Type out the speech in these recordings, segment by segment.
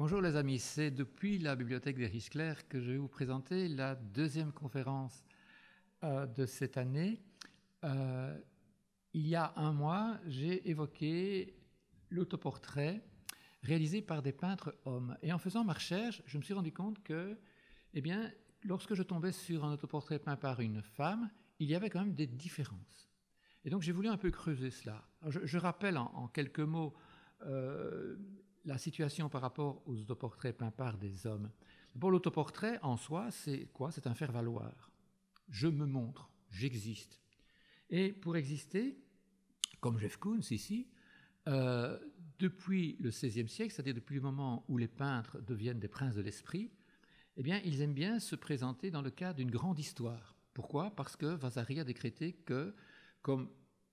Bonjour les amis, c'est depuis la bibliothèque des Riches Clairs que je vais vous présenter la deuxième conférence de cette année. Il y a un mois, j'ai évoqué l'autoportrait réalisé par des peintres hommes. Et en faisant ma recherche, je me suis rendu compte que, lorsque je tombais sur un autoportrait peint par une femme, il y avait quand même des différences. Et donc j'ai voulu un peu creuser cela. Je rappelle en quelques mots la situation par rapport aux autoportraits peints par des hommes. Pour l'autoportrait en soi, c'est quoi? C'est un faire-valoir. Je me montre, j'existe. Et pour exister, comme Jeff Koons ici, depuis le XVIe siècle, c'est-à-dire depuis le moment où les peintres deviennent des princes de l'esprit, eh bien, ils aiment bien se présenter dans le cadre d'une grande histoire. Pourquoi? Parce que Vasari a décrété que, comme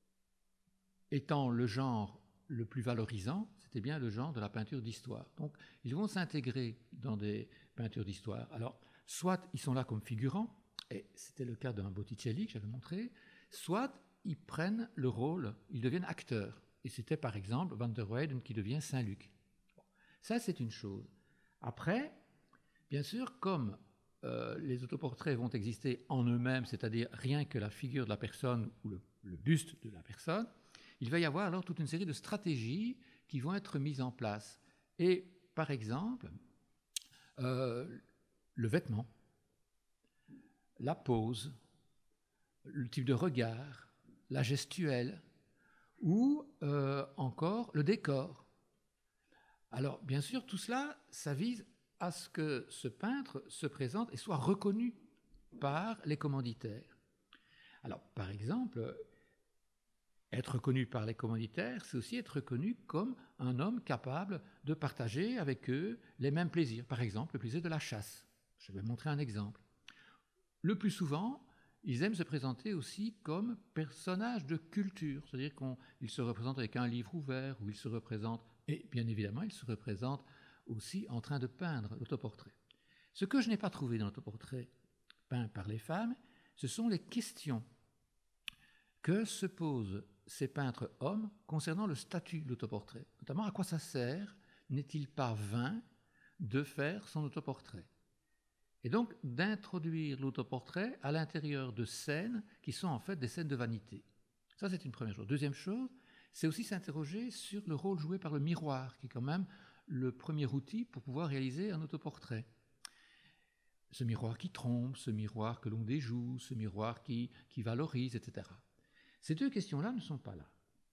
étant le genre le plus valorisant, c'était bien le genre de la peinture d'histoire. Donc, ils vont s'intégrer dans des peintures d'histoire. Alors, soit ils sont là comme figurants, et c'était le cas d'un Botticelli que j'avais montré, soit ils prennent le rôle, ils deviennent acteurs. Et c'était par exemple Van der Weyden qui devient Saint-Luc. Bon, ça, c'est une chose. Après, bien sûr, comme les autoportraits vont exister en eux-mêmes, c'est-à-dire rien que la figure de la personne ou le buste de la personne, il va y avoir alors toute une série de stratégies qui vont être mises en place. Et par exemple, le vêtement, la pose, le type de regard, la gestuelle, ou encore le décor. Alors, bien sûr, tout cela, ça vise à ce que ce peintre se présente et soit reconnu par les commanditaires. Alors, par exemple, être reconnu par les commanditaires, c'est aussi être reconnu comme un homme capable de partager avec eux les mêmes plaisirs. Par exemple, le plaisir de la chasse. Je vais montrer un exemple. Le plus souvent, ils aiment se présenter aussi comme personnages de culture, c'est-à-dire qu'ils se représentent avec un livre ouvert, ou ils se représentent, et bien évidemment, ils se représentent aussi en train de peindre l'autoportrait. Ce que je n'ai pas trouvé dans l'autoportrait peint par les femmes, ce sont les questions que se posent ces peintres hommes concernant le statut de l'autoportrait. Notamment, à quoi ça sert, n'est-il pas vain de faire son autoportrait? Et donc d'introduire l'autoportrait à l'intérieur de scènes qui sont en fait des scènes de vanité. Ça, c'est une première chose. Deuxième chose, c'est aussi s'interroger sur le rôle joué par le miroir, qui est quand même le premier outil pour pouvoir réaliser un autoportrait. Ce miroir qui trompe, ce miroir que l'on déjoue, ce miroir qui valorise, etc. Ces deux questions-là ne sont pas là.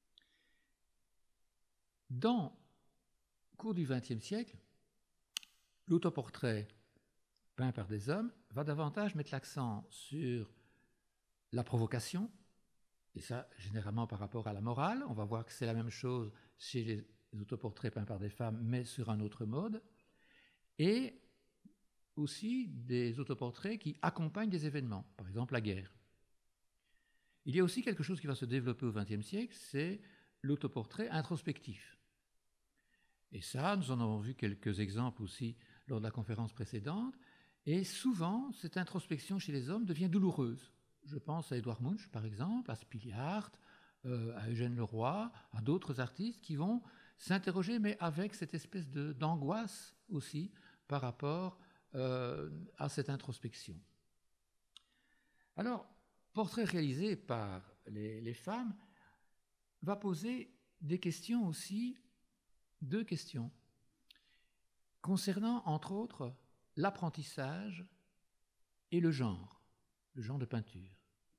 Dans le cours du XXe siècle, l'autoportrait peint par des hommes va davantage mettre l'accent sur la provocation, et ça généralement par rapport à la morale. On va voir que c'est la même chose chez les autoportraits peints par des femmes, mais sur un autre mode, et aussi des autoportraits qui accompagnent des événements, par exemple la guerre. Il y a aussi quelque chose qui va se développer au XXe siècle, c'est l'autoportrait introspectif. Et ça, nous en avons vu quelques exemples aussi lors de la conférence précédente, et souvent, cette introspection chez les hommes devient douloureuse. Je pense à Edouard Munch, par exemple, à Spiliart, à Eugène Leroy, à d'autres artistes qui vont s'interroger, mais avec cette espèce d'angoisse aussi par rapport à cette introspection. Alors, portrait réalisé par les femmes va poser des questions aussi, deux questions, concernant, entre autres, l'apprentissage et le genre de peinture.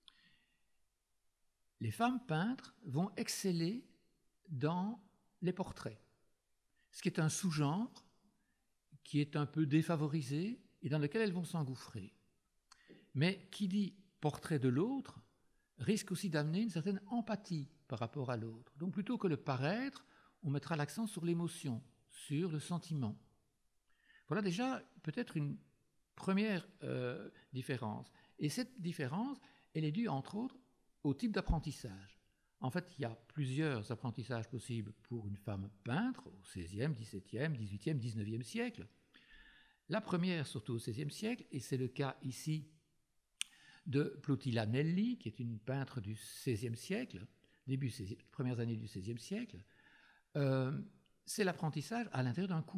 Les femmes peintres vont exceller dans les portraits, ce qui est un sous-genre qui est un peu défavorisé et dans lequel elles vont s'engouffrer. Mais qui dit portrait de l'autre risque aussi d'amener une certaine empathie par rapport à l'autre. Donc plutôt que le paraître, on mettra l'accent sur l'émotion, sur le sentiment. Voilà déjà peut-être une première différence. Et cette différence, elle est due entre autres au type d'apprentissage. En fait, il y a plusieurs apprentissages possibles pour une femme peintre au XVIe, XVIIe, XVIIIe, XIXe siècle. La première, surtout au XVIe siècle, et c'est le cas ici de Plautilla Nelli, qui est une peintre du XVIe siècle, premières années du XVIe siècle, c'est l'apprentissage à l'intérieur d'un couvent.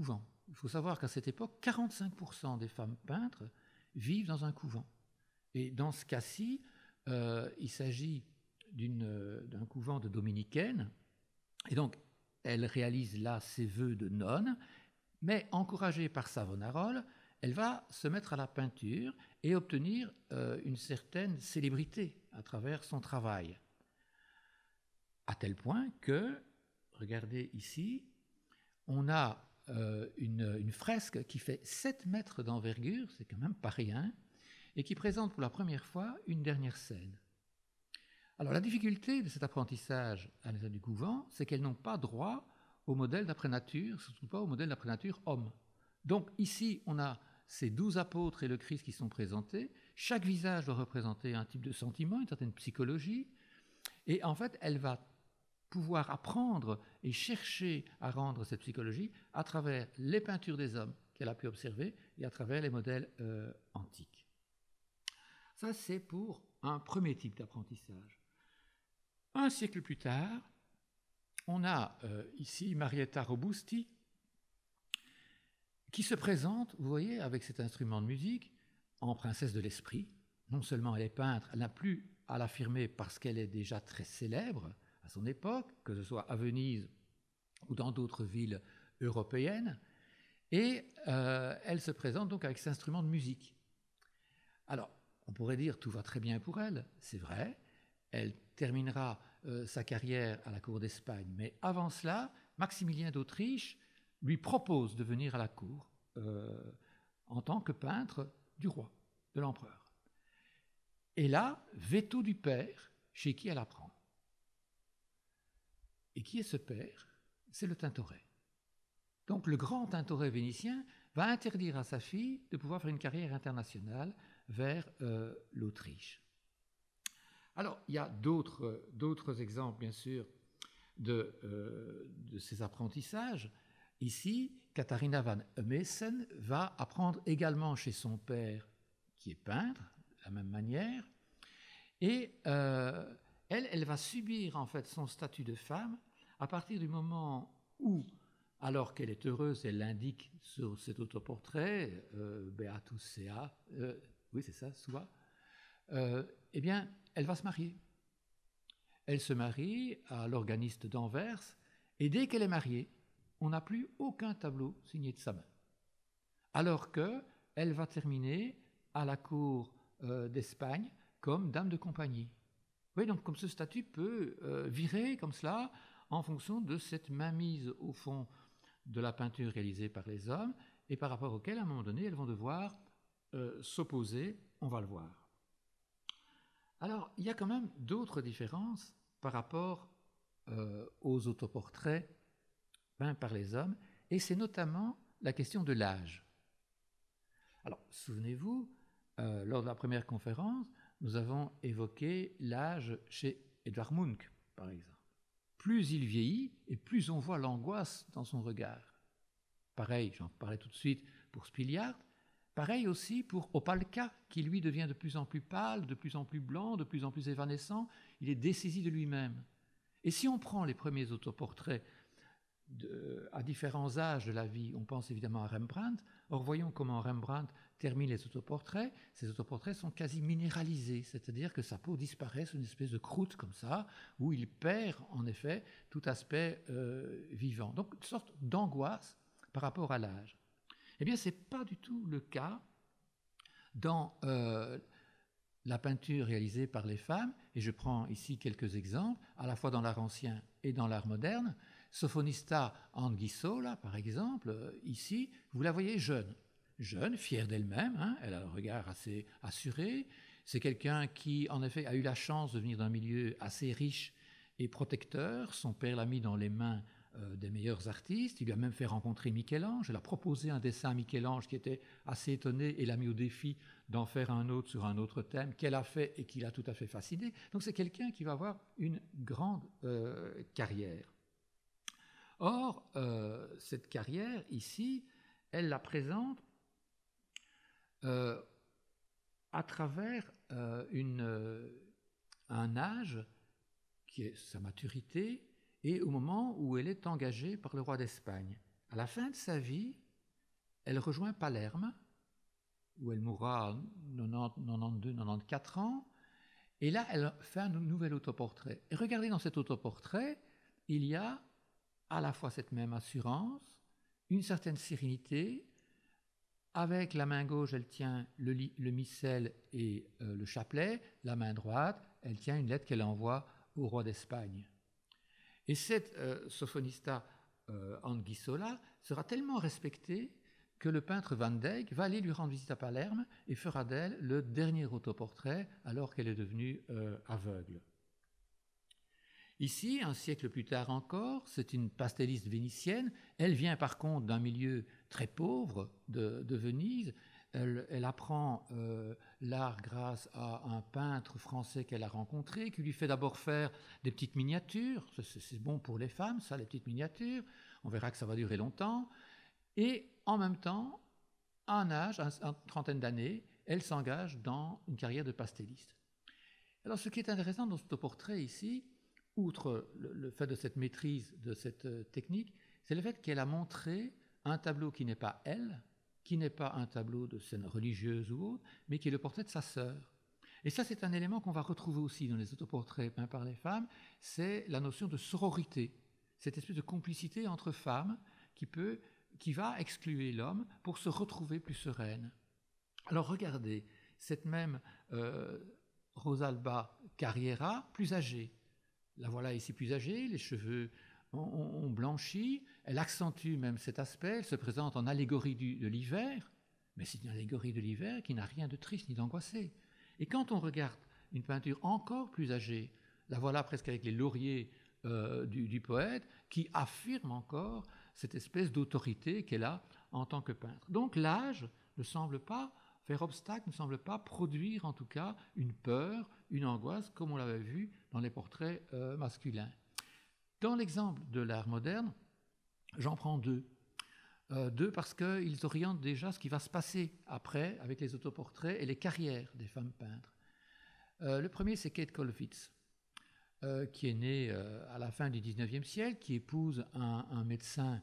Il faut savoir qu'à cette époque, 45% des femmes peintres vivent dans un couvent. Et dans ce cas-ci, il s'agit d'un couvent de dominicaines. Et donc, elle réalise là ses vœux de nonne, mais encouragée par Savonarola, elle va se mettre à la peinture et obtenir une certaine célébrité à travers son travail. À tel point que, regardez ici, on a une fresque qui fait 7 mètres d'envergure, c'est quand même pas rien, et qui présente pour la première fois une dernière scène. Alors la difficulté de cet apprentissage à l'intérieur du couvent, c'est qu'elles n'ont pas droit au modèle d'après nature, surtout pas au modèle d'après nature homme. Donc ici, on a ces 12 apôtres et le Christ qui sont présentés. Chaque visage doit représenter un type de sentiment, une certaine psychologie. Et en fait, elle va pouvoir apprendre et chercher à rendre cette psychologie à travers les peintures des hommes qu'elle a pu observer et à travers les modèles antiques. Ça, c'est pour un premier type d'apprentissage. Un siècle plus tard, on a ici Marietta Robusti qui se présente, vous voyez, avec cet instrument de musique en princesse de l'esprit. Non seulement elle est peintre, elle n'a plus à l'affirmer parce qu'elle est déjà très célèbre à son époque, que ce soit à Venise ou dans d'autres villes européennes, et elle se présente donc avec cet instrument de musique. Alors, on pourrait dire tout va très bien pour elle, c'est vrai, elle terminera sa carrière à la cour d'Espagne, mais avant cela, Maximilien d'Autriche lui propose de venir à la cour en tant que peintre du roi, de l'empereur. Et là, veto du père, chez qui elle apprend. Et qui est ce père? C'est le Tintoret. Donc le grand Tintoret vénitien va interdire à sa fille de pouvoir faire une carrière internationale vers l'Autriche. Alors, il y a d'autres exemples, bien sûr, de ces apprentissages. Ici, Katharina van Meissen va apprendre également chez son père, qui est peintre, de la même manière, et elle va subir en fait son statut de femme à partir du moment où, alors qu'elle est heureuse, elle l'indique sur cet autoportrait, Beatus Sea, oui c'est ça, soit, eh bien, elle va se marier. Elle se marie à l'organiste d'Anvers, et dès qu'elle est mariée, on n'a plus aucun tableau signé de sa main. Alors qu'elle va terminer à la cour d'Espagne comme dame de compagnie. Oui, donc comme ce statut peut virer comme cela en fonction de cette mainmise au fond de la peinture réalisée par les hommes et par rapport auquel, à un moment donné, elles vont devoir s'opposer, on va le voir. Alors, il y a quand même d'autres différences par rapport aux autoportraits peints par les hommes, et c'est notamment la question de l'âge. Alors, souvenez-vous, lors de la première conférence, nous avons évoqué l'âge chez Edvard Munch, par exemple. Plus il vieillit, et plus on voit l'angoisse dans son regard. Pareil, j'en parlais tout de suite pour Spiliart, pareil aussi pour Opalka, qui lui devient de plus en plus pâle, de plus en plus blanc, de plus en plus évanescent, il est dessaisi de lui-même. Et si on prend les premiers autoportraits à différents âges de la vie, on pense évidemment à Rembrandt. Or, voyons comment Rembrandt termine les autoportraits. Ces autoportraits sont quasi minéralisés, c'est-à-dire que sa peau disparaît sous une espèce de croûte comme ça, où il perd en effet tout aspect vivant. Donc, une sorte d'angoisse par rapport à l'âge. Eh bien, ce n'est pas du tout le cas dans la peinture réalisée par les femmes, et je prends ici quelques exemples, à la fois dans l'art ancien et dans l'art moderne. Sofonista Anguissola, par exemple, ici, vous la voyez jeune, fière d'elle-même, hein, elle a un regard assez assuré. C'est quelqu'un qui, en effet, a eu la chance de venir d'un milieu assez riche et protecteur. Son père l'a mis dans les mains des meilleurs artistes. Il lui a même fait rencontrer Michel-Ange. Elle a proposé un dessin à Michel-Ange qui était assez étonné et l'a mis au défi d'en faire un autre sur un autre thème qu'elle a fait et qui l'a tout à fait fasciné. Donc c'est quelqu'un qui va avoir une grande carrière. Or, cette carrière, ici, elle la présente à travers un âge qui est sa maturité et au moment où elle est engagée par le roi d'Espagne. À la fin de sa vie, elle rejoint Palerme, où elle mourra à 92-94 ans, et là, elle fait un nouvel autoportrait. Et regardez, dans cet autoportrait, il y a à la fois cette même assurance, une certaine sérénité. Avec la main gauche, elle tient le missel et le chapelet. La main droite, elle tient une lettre qu'elle envoie au roi d'Espagne. Et cette Sofonista Anguissola sera tellement respectée que le peintre Van Dyck va aller lui rendre visite à Palerme et fera d'elle le dernier autoportrait alors qu'elle est devenue aveugle. Ici, un siècle plus tard encore, c'est une pastelliste vénitienne. Elle vient par contre d'un milieu très pauvre de Venise. Elle apprend l'art grâce à un peintre français qu'elle a rencontré, qui lui fait d'abord faire des petites miniatures. C'est bon pour les femmes, ça, les petites miniatures. On verra que ça va durer longtemps. Et en même temps, à un âge, à une trentaine d'années, elle s'engage dans une carrière de pastelliste. Alors, ce qui est intéressant dans ce portrait ici, outre le fait de cette maîtrise de cette technique, c'est le fait qu'elle a montré un tableau qui n'est pas elle, qui n'est pas un tableau de scène religieuse ou autre, mais qui est le portrait de sa sœur. Et ça, c'est un élément qu'on va retrouver aussi dans les autoportraits peints par les femmes, c'est la notion de sororité, cette espèce de complicité entre femmes qui va exclure l'homme pour se retrouver plus sereine. Alors regardez, cette même Rosalba Carriera, plus âgée. La voilà ici plus âgée, les cheveux ont blanchi, elle accentue même cet aspect, elle se présente en allégorie de l'hiver, mais c'est une allégorie de l'hiver qui n'a rien de triste ni d'angoissé. Et quand on regarde une peinture encore plus âgée, la voilà presque avec les lauriers du poète, qui affirme encore cette espèce d'autorité qu'elle a en tant que peintre. Donc l'âge ne semble pas faire obstacle, ne semble pas produire en tout cas une peur, une angoisse, comme on l'avait vu dans les portraits masculins. Dans l'exemple de l'art moderne, j'en prends deux. Deux parce qu'ils orientent déjà ce qui va se passer après avec les autoportraits et les carrières des femmes peintres. Le premier, c'est Kate Kollwitz, qui est née à la fin du XIXe siècle, qui épouse un médecin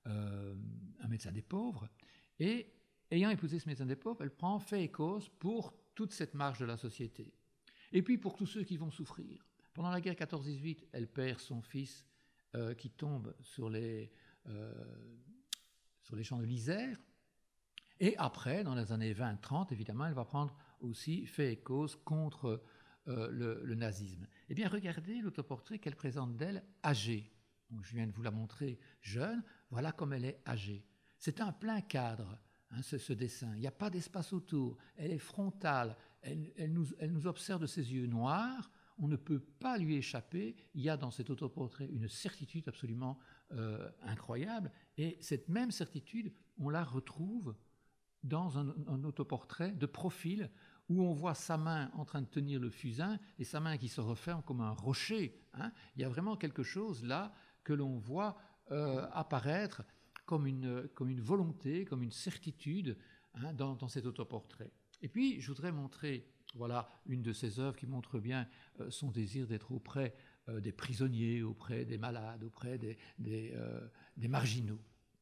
des pauvres, et ayant épousé ce médecin des pauvres, elle prend fait et cause pour toute cette marge de la société. Et puis pour tous ceux qui vont souffrir. Pendant la guerre 14-18, elle perd son fils qui tombe sur les champs de l'Isère. Et après, dans les années 20-30, évidemment, elle va prendre aussi fait et cause contre le nazisme. Eh bien, regardez l'autoportrait qu'elle présente d'elle âgée. Donc, je viens de vous la montrer jeune. Voilà comme elle est âgée. C'est un plein cadre. Ce dessin. Il n'y a pas d'espace autour. Elle est frontale. Elle nous observe de ses yeux noirs. On ne peut pas lui échapper. Il y a dans cet autoportrait une certitude absolument incroyable. Et cette même certitude, on la retrouve dans un autoportrait de profil où on voit sa main en train de tenir le fusain et sa main qui se referme comme un rocher. Il y a vraiment quelque chose là que l'on voit apparaître comme une volonté, comme une certitude dans cet autoportrait. Et puis, je voudrais montrer, voilà, une de ses œuvres qui montre bien son désir d'être auprès des prisonniers, auprès des malades, auprès des marginaux.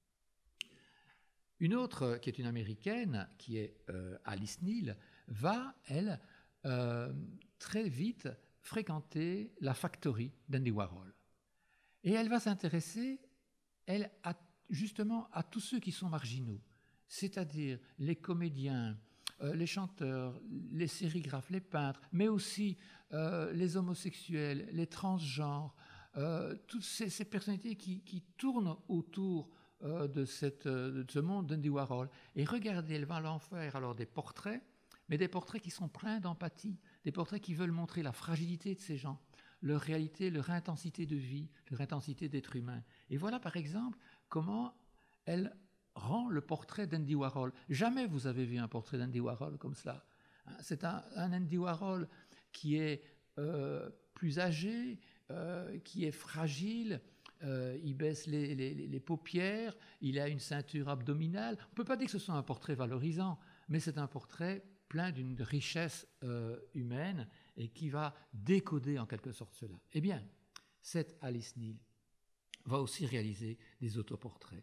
Une autre, qui est une américaine, qui est Alice Neel, va, elle, très vite fréquenter la factory d'Andy Warhol. Et elle va s'intéresser, elle, justement à tous ceux qui sont marginaux, c'est-à-dire les comédiens, les chanteurs, les sérigraphes, les peintres, mais aussi les homosexuels, les transgenres, toutes ces personnalités qui tournent autour de ce monde d'Andy Warhol. Et regardez, elle va en faire alors des portraits, mais des portraits qui sont pleins d'empathie, des portraits qui veulent montrer la fragilité de ces gens, leur réalité, leur intensité de vie, leur intensité d'être humain. Et voilà par exemple comment elle rend le portrait d'Andy Warhol. Jamais vous avez vu un portrait d'Andy Warhol comme cela. C'est un Andy Warhol qui est plus âgé, qui est fragile, il baisse les paupières, il a une ceinture abdominale. On ne peut pas dire que ce soit un portrait valorisant, mais c'est un portrait plein d'une richesse humaine et qui va décoder en quelque sorte cela. Eh bien, cette Alice Neel va aussi réaliser des autoportraits.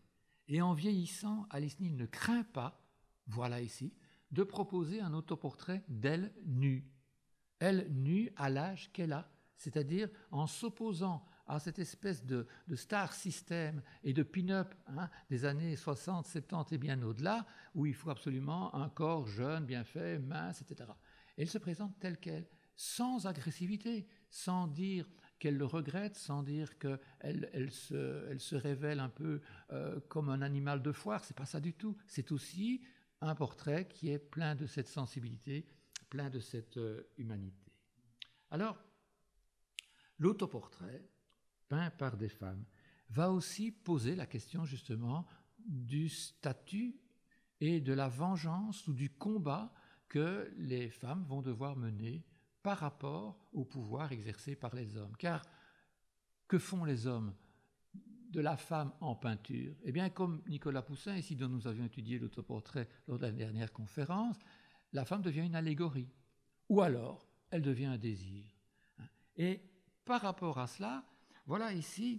Et en vieillissant, Alice Neal ne craint pas, voilà ici, de proposer un autoportrait d'elle nue. Elle nue à l'âge qu'elle a, c'est-à-dire en s'opposant à cette espèce de star system et de pin-up des années 60, 70 et bien au-delà, où il faut absolument un corps jeune, bien fait, mince, etc. Et elle se présente telle qu'elle, sans agressivité, sans dire qu'elle le regrette, sans dire qu'elle se révèle un peu comme un animal de foire. C'est pas ça du tout. C'est aussi un portrait qui est plein de cette sensibilité, plein de cette humanité. Alors, l'autoportrait, peint par des femmes, va aussi poser la question justement du statut et de la vengeance ou du combat que les femmes vont devoir mener par rapport au pouvoir exercé par les hommes. Car que font les hommes de la femme en peinture? Eh bien, comme Nicolas Poussin, ici dont nous avions étudié l'autoportrait lors de la dernière conférence, la femme devient une allégorie, ou alors elle devient un désir. Et par rapport à cela, voilà ici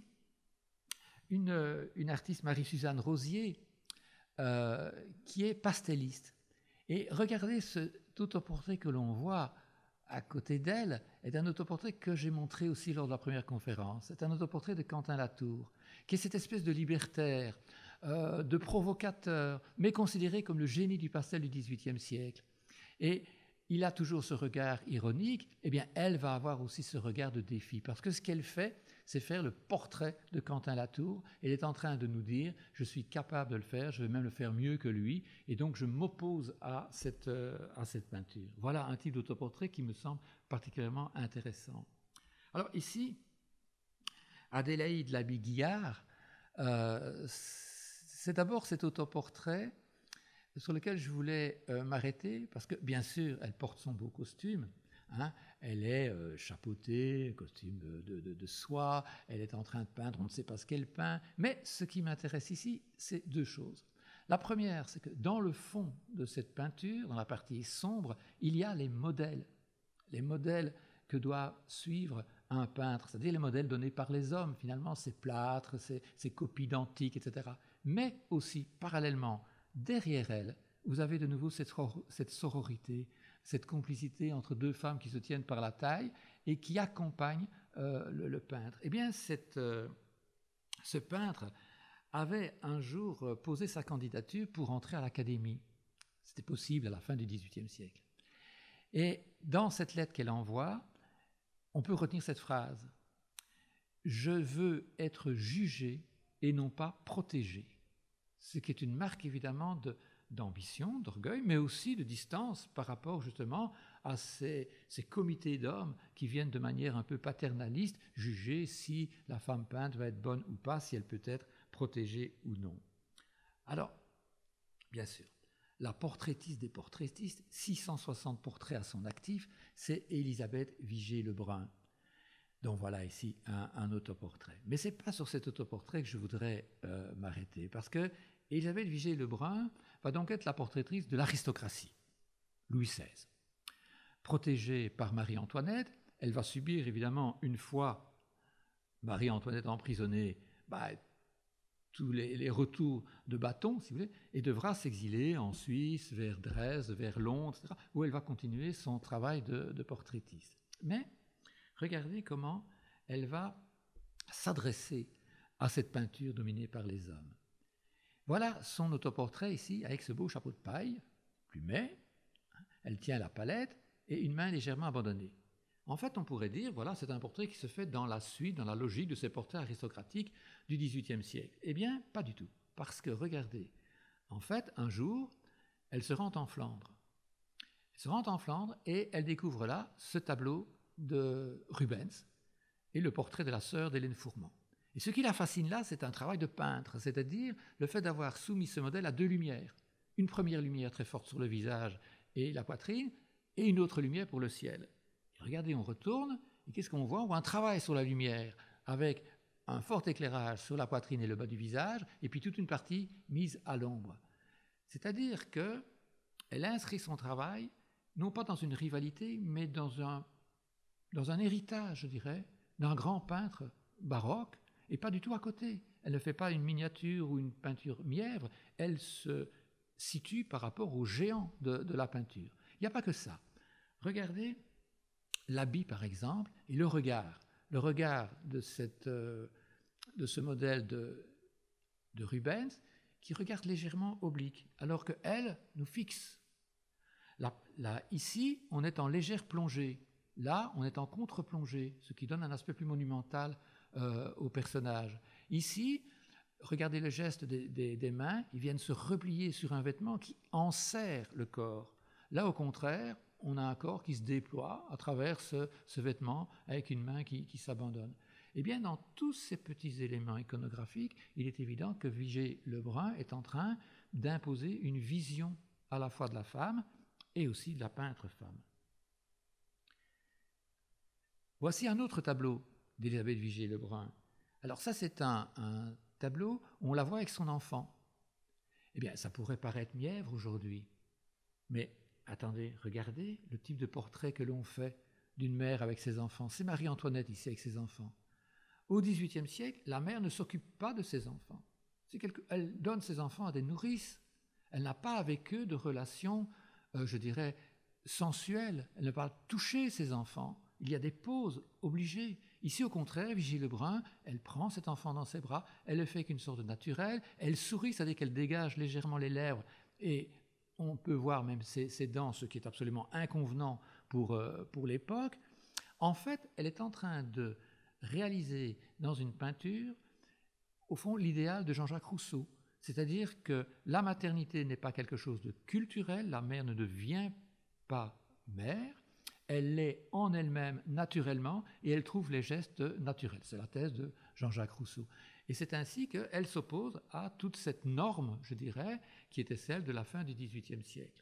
une artiste, Marie-Suzanne Rosier, qui est pastelliste. Et regardez cet autoportrait que l'on voit à côté d'elle est un autoportrait que j'ai montré aussi lors de la première conférence. C'est un autoportrait de Quentin Latour, qui est cette espèce de libertaire, de provocateur, mais considéré comme le génie du pastel du XVIIIe siècle. Et il a toujours ce regard ironique, eh bien elle va avoir aussi ce regard de défi, parce que ce qu'elle fait, c'est faire le portrait de Quentin Latour. Elle est en train de nous dire, je suis capable de le faire, je vais même le faire mieux que lui, et donc je m'oppose à cette peinture. Voilà un type d'autoportrait qui me semble particulièrement intéressant. Alors ici, Adélaïde Labille-Guiard, c'est d'abord cet autoportrait sur lequel je voulais m'arrêter, parce que bien sûr, elle porte son beau costume, elle est chapeautée, costume de soie, elle est en train de peindre, on ne sait pas ce qu'elle peint, mais ce qui m'intéresse ici, c'est deux choses. La première, c'est que dans le fond de cette peinture, dans la partie sombre, il y a les modèles que doit suivre un peintre, c'est-à-dire les modèles donnés par les hommes, finalement, ces plâtres, ces copies d'antiques, etc. Mais aussi, parallèlement, derrière elle, vous avez de nouveau cette sororité, cette complicité entre deux femmes qui se tiennent par la taille et qui accompagnent le peintre. Eh bien, ce peintre avait un jour posé sa candidature pour entrer à l'Académie. C'était possible à la fin du XVIIIe siècle. Et dans cette lettre qu'elle envoie, on peut retenir cette phrase « Je veux être jugé et non pas protégé », ce qui est une marque évidemment d'ambition, d'orgueil, mais aussi de distance par rapport justement à ces comités d'hommes qui viennent de manière un peu paternaliste juger si la femme peinte va être bonne ou pas, si elle peut être protégée ou non. Alors, bien sûr, la portraitiste des portraitistes, 660 portraits à son actif, c'est Élisabeth Vigée-Lebrun. Donc voilà ici un autoportrait. Mais ce n'est pas sur cet autoportrait que je voudrais m'arrêter, parce que Élisabeth Vigée-Lebrun va donc être la portraitrice de l'aristocratie, Louis XVI. Protégée par Marie-Antoinette, elle va subir évidemment, une fois Marie-Antoinette emprisonnée, tous les retours de bâton, si vous voulez, et devra s'exiler en Suisse, vers Dresde, vers Londres, etc., où elle va continuer son travail de portraitiste. Mais regardez comment elle va s'adresser à cette peinture dominée par les hommes. Voilà son autoportrait ici, avec ce beau chapeau de paille, plumet, elle tient la palette et une main légèrement abandonnée. En fait, on pourrait dire, voilà, c'est un portrait qui se fait dans la suite, dans la logique de ces portraits aristocratiques du XVIIIe siècle. Eh bien, pas du tout, parce que, regardez, en fait, un jour, elle se rend en Flandre. Elle se rend en Flandre et elle découvre là ce tableau de Rubens et le portrait de la sœur d'Hélène Fourment. Et ce qui la fascine là, c'est un travail de peintre, c'est-à-dire le fait d'avoir soumis ce modèle à deux lumières. Une première lumière très forte sur le visage et la poitrine, et une autre lumière pour le ciel. Et regardez, on retourne, et qu'est-ce qu'on voit? On voit un travail sur la lumière, avec un fort éclairage sur la poitrine et le bas du visage, et puis toute une partie mise à l'ombre. C'est-à-dire qu'elle inscrit son travail, non pas dans une rivalité, mais dans un héritage, je dirais, d'un grand peintre baroque, et pas du tout à côté. Elle ne fait pas une miniature ou une peinture mièvre, elle se situe par rapport au géant de la peinture. Il n'y a pas que ça. Regardez l'habit, par exemple, et le regard. Le regard de ce modèle de Rubens, qui regarde légèrement oblique, alors qu'elle nous fixe. Là, ici, on est en légère plongée. Là, on est en contre-plongée, ce qui donne un aspect plus monumental au personnage. Ici, regardez le geste des mains, ils viennent se replier sur un vêtement qui enserre le corps. Là, au contraire, on a un corps qui se déploie à travers ce vêtement avec une main qui s'abandonne. Eh bien, dans tous ces petits éléments iconographiques, il est évident que Vigée-Lebrun est en train d'imposer une vision à la fois de la femme et aussi de la peintre femme. Voici un autre tableau d'Élisabeth Vigée-Lebrun. Alors ça, c'est un tableau où on la voit avec son enfant. Eh bien, ça pourrait paraître mièvre aujourd'hui, mais attendez, regardez le type de portrait que l'on fait d'une mère avec ses enfants. C'est Marie-Antoinette ici avec ses enfants. Au XVIIIe siècle, la mère ne s'occupe pas de ses enfants. Elle donne ses enfants à des nourrices. Elle n'a pas avec eux de relations, je dirais, sensuelles. Elle ne va pas toucher ses enfants. Il y a des pauses obligées. Ici, au contraire, Vigée-Lebrun, elle prend cet enfant dans ses bras, elle le fait avec une sorte de naturel, elle sourit, c'est-à-dire qu'elle dégage légèrement les lèvres, et on peut voir même ses dents, ce qui est absolument inconvenant pour l'époque. En fait, elle est en train de réaliser dans une peinture, au fond, l'idéal de Jean-Jacques Rousseau. C'est-à-dire que la maternité n'est pas quelque chose de culturel, la mère ne devient pas mère, elle l'est en elle-même naturellement et elle trouve les gestes naturels. C'est la thèse de Jean-Jacques Rousseau. Et c'est ainsi qu'elle s'oppose à toute cette norme, je dirais, qui était celle de la fin du XVIIIe siècle.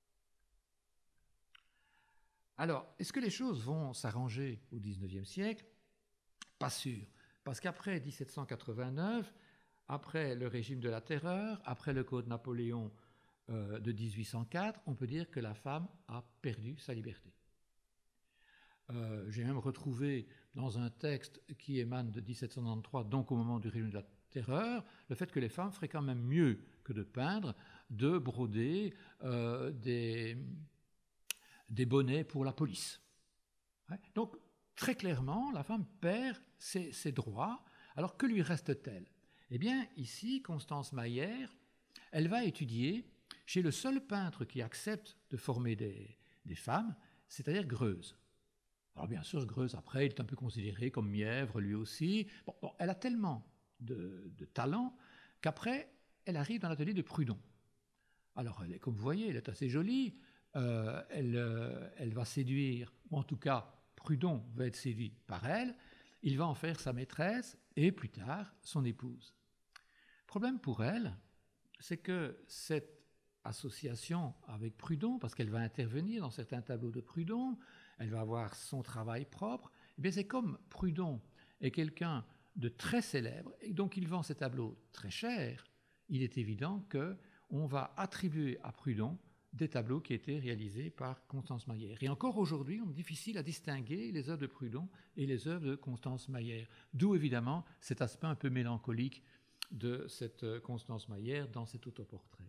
Alors, est-ce que les choses vont s'arranger au XIXe siècle ? Pas sûr, parce qu'après 1789, après le régime de la Terreur, après le Code Napoléon de 1804, on peut dire que la femme a perdu sa liberté. J'ai même retrouvé dans un texte qui émane de 1793, donc au moment du régime de la Terreur, le fait que les femmes feraient quand même mieux que de peindre, de broder des bonnets pour la police. Ouais. Donc, très clairement, la femme perd ses droits. Alors, que lui reste-t-elle ? Eh bien, ici, Constance Mayer, elle va étudier chez le seul peintre qui accepte de former des femmes, c'est-à-dire Greuze. Alors, bien sûr, Greuze, après, il est un peu considéré comme mièvre, lui aussi. Bon, elle a tellement de talent qu'après, elle arrive dans l'atelier de Prudhon. Alors, comme vous voyez, elle est assez jolie. Elle va séduire, ou en tout cas, Prudhon va être séduit par elle, il va en faire sa maîtresse et plus tard son épouse. Le problème pour elle, c'est que cette association avec Prudhon, parce qu'elle va intervenir dans certains tableaux de Prudhon, elle va avoir son travail propre, et bien c'est comme Prudhon est quelqu'un de très célèbre, et donc il vend ses tableaux très chers, il est évident qu'on va attribuer à Prudhon des tableaux qui étaient réalisés par Constance Mayer. Et encore aujourd'hui, on est difficile à distinguer les œuvres de Prudhon et les œuvres de Constance Mayer. D'où évidemment cet aspect un peu mélancolique de cette Constance Mayer dans cet autoportrait.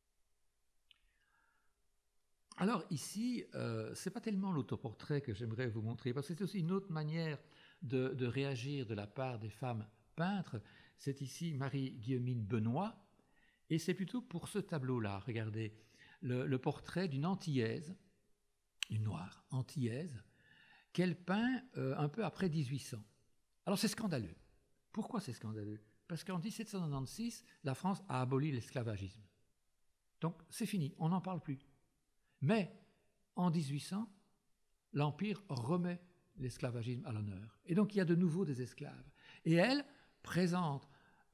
Alors ici, ce n'est pas tellement l'autoportrait que j'aimerais vous montrer, parce que c'est aussi une autre manière de réagir de la part des femmes peintres. C'est ici Marie-Guillemine Benoît, et c'est plutôt pour ce tableau-là, regardez, le portrait d'une Antillaise, une noire antillaise, qu'elle peint un peu après 1800. Alors c'est scandaleux. Pourquoi c'est scandaleux ? Parce qu'en 1796, la France a aboli l'esclavagisme. Donc c'est fini, on n'en parle plus. Mais en 1800, l'Empire remet l'esclavagisme à l'honneur. Et donc il y a de nouveau des esclaves. Et elle présente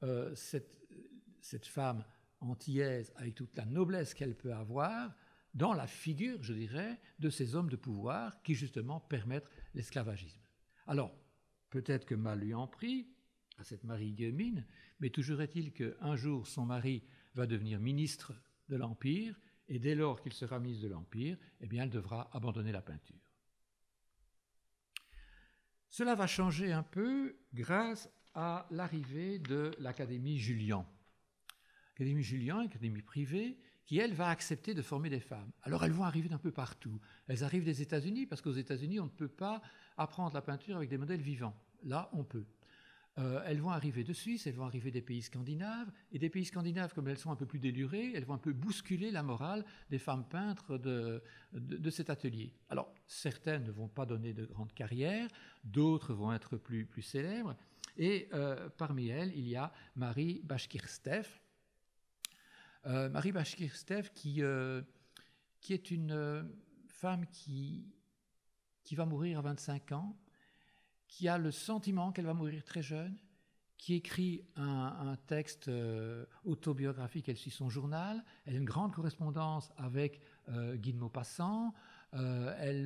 cette femme antillaise avec toute la noblesse qu'elle peut avoir dans la figure, je dirais, de ces hommes de pouvoir qui justement permettent l'esclavagisme. Alors, peut-être que mal lui en prie à cette Marie-Guillemine, mais toujours est-il qu'un jour son mari va devenir ministre de l'Empire et dès lors qu'il sera ministre de l'Empire, eh bien elle devra abandonner la peinture. Cela va changer un peu grâce à l'arrivée de l'Académie Julian. L'Académie Julian, académie privée, qui, elle, va accepter de former des femmes. Alors, elles vont arriver d'un peu partout. Elles arrivent des États-Unis, parce qu'aux États-Unis, on ne peut pas apprendre la peinture avec des modèles vivants. Là, on peut. Elles vont arriver de Suisse, elles vont arriver des pays scandinaves, et des pays scandinaves, comme elles sont un peu plus délurées, elles vont un peu bousculer la morale des femmes peintres de cet atelier. Alors, certaines ne vont pas donner de grandes carrières, d'autres vont être plus célèbres, et parmi elles, il y a Marie Bashkirtseff. Marie Bashkirtseff qui est une femme qui va mourir à 25 ans, qui a le sentiment qu'elle va mourir très jeune, qui écrit un texte autobiographique, elle suit son journal, elle a une grande correspondance avec Guy de Maupassant, elle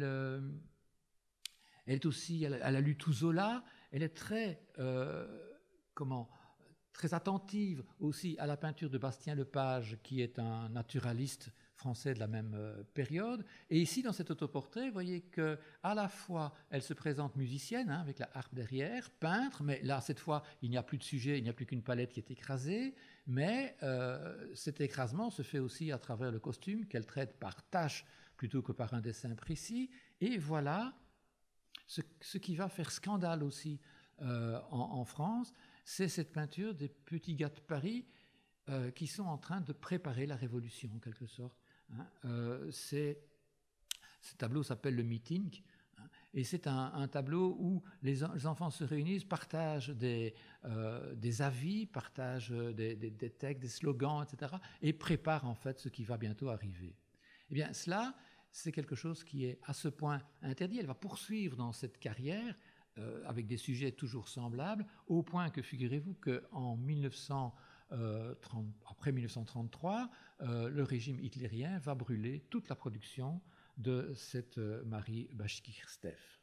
a lu tout Zola, elle est très attentive aussi à la peinture de Bastien Lepage, qui est un naturaliste français de la même période. Et ici, dans cet autoportrait, vous voyez qu'à la fois, elle se présente musicienne, avec la harpe derrière, peintre, mais là, cette fois, il n'y a plus de sujet, il n'y a plus qu'une palette qui est écrasée, mais cet écrasement se fait aussi à travers le costume, qu'elle traite par tâche plutôt que par un dessin précis. Et voilà ce qui va faire scandale aussi en France, c'est cette peinture des petits gars de Paris qui sont en train de préparer la Révolution, en quelque sorte. Ce tableau s'appelle le Meeting, et c'est un tableau où les enfants se réunissent, partagent des avis, partagent des textes, des slogans, etc., et préparent en fait ce qui va bientôt arriver. Eh bien, cela, c'est quelque chose qui est à ce point interdit. Elle va poursuivre dans cette carrière avec des sujets toujours semblables, au point que, figurez-vous qu'en après 1933, le régime hitlérien va brûler toute la production de cette Marie Bashkirtseff.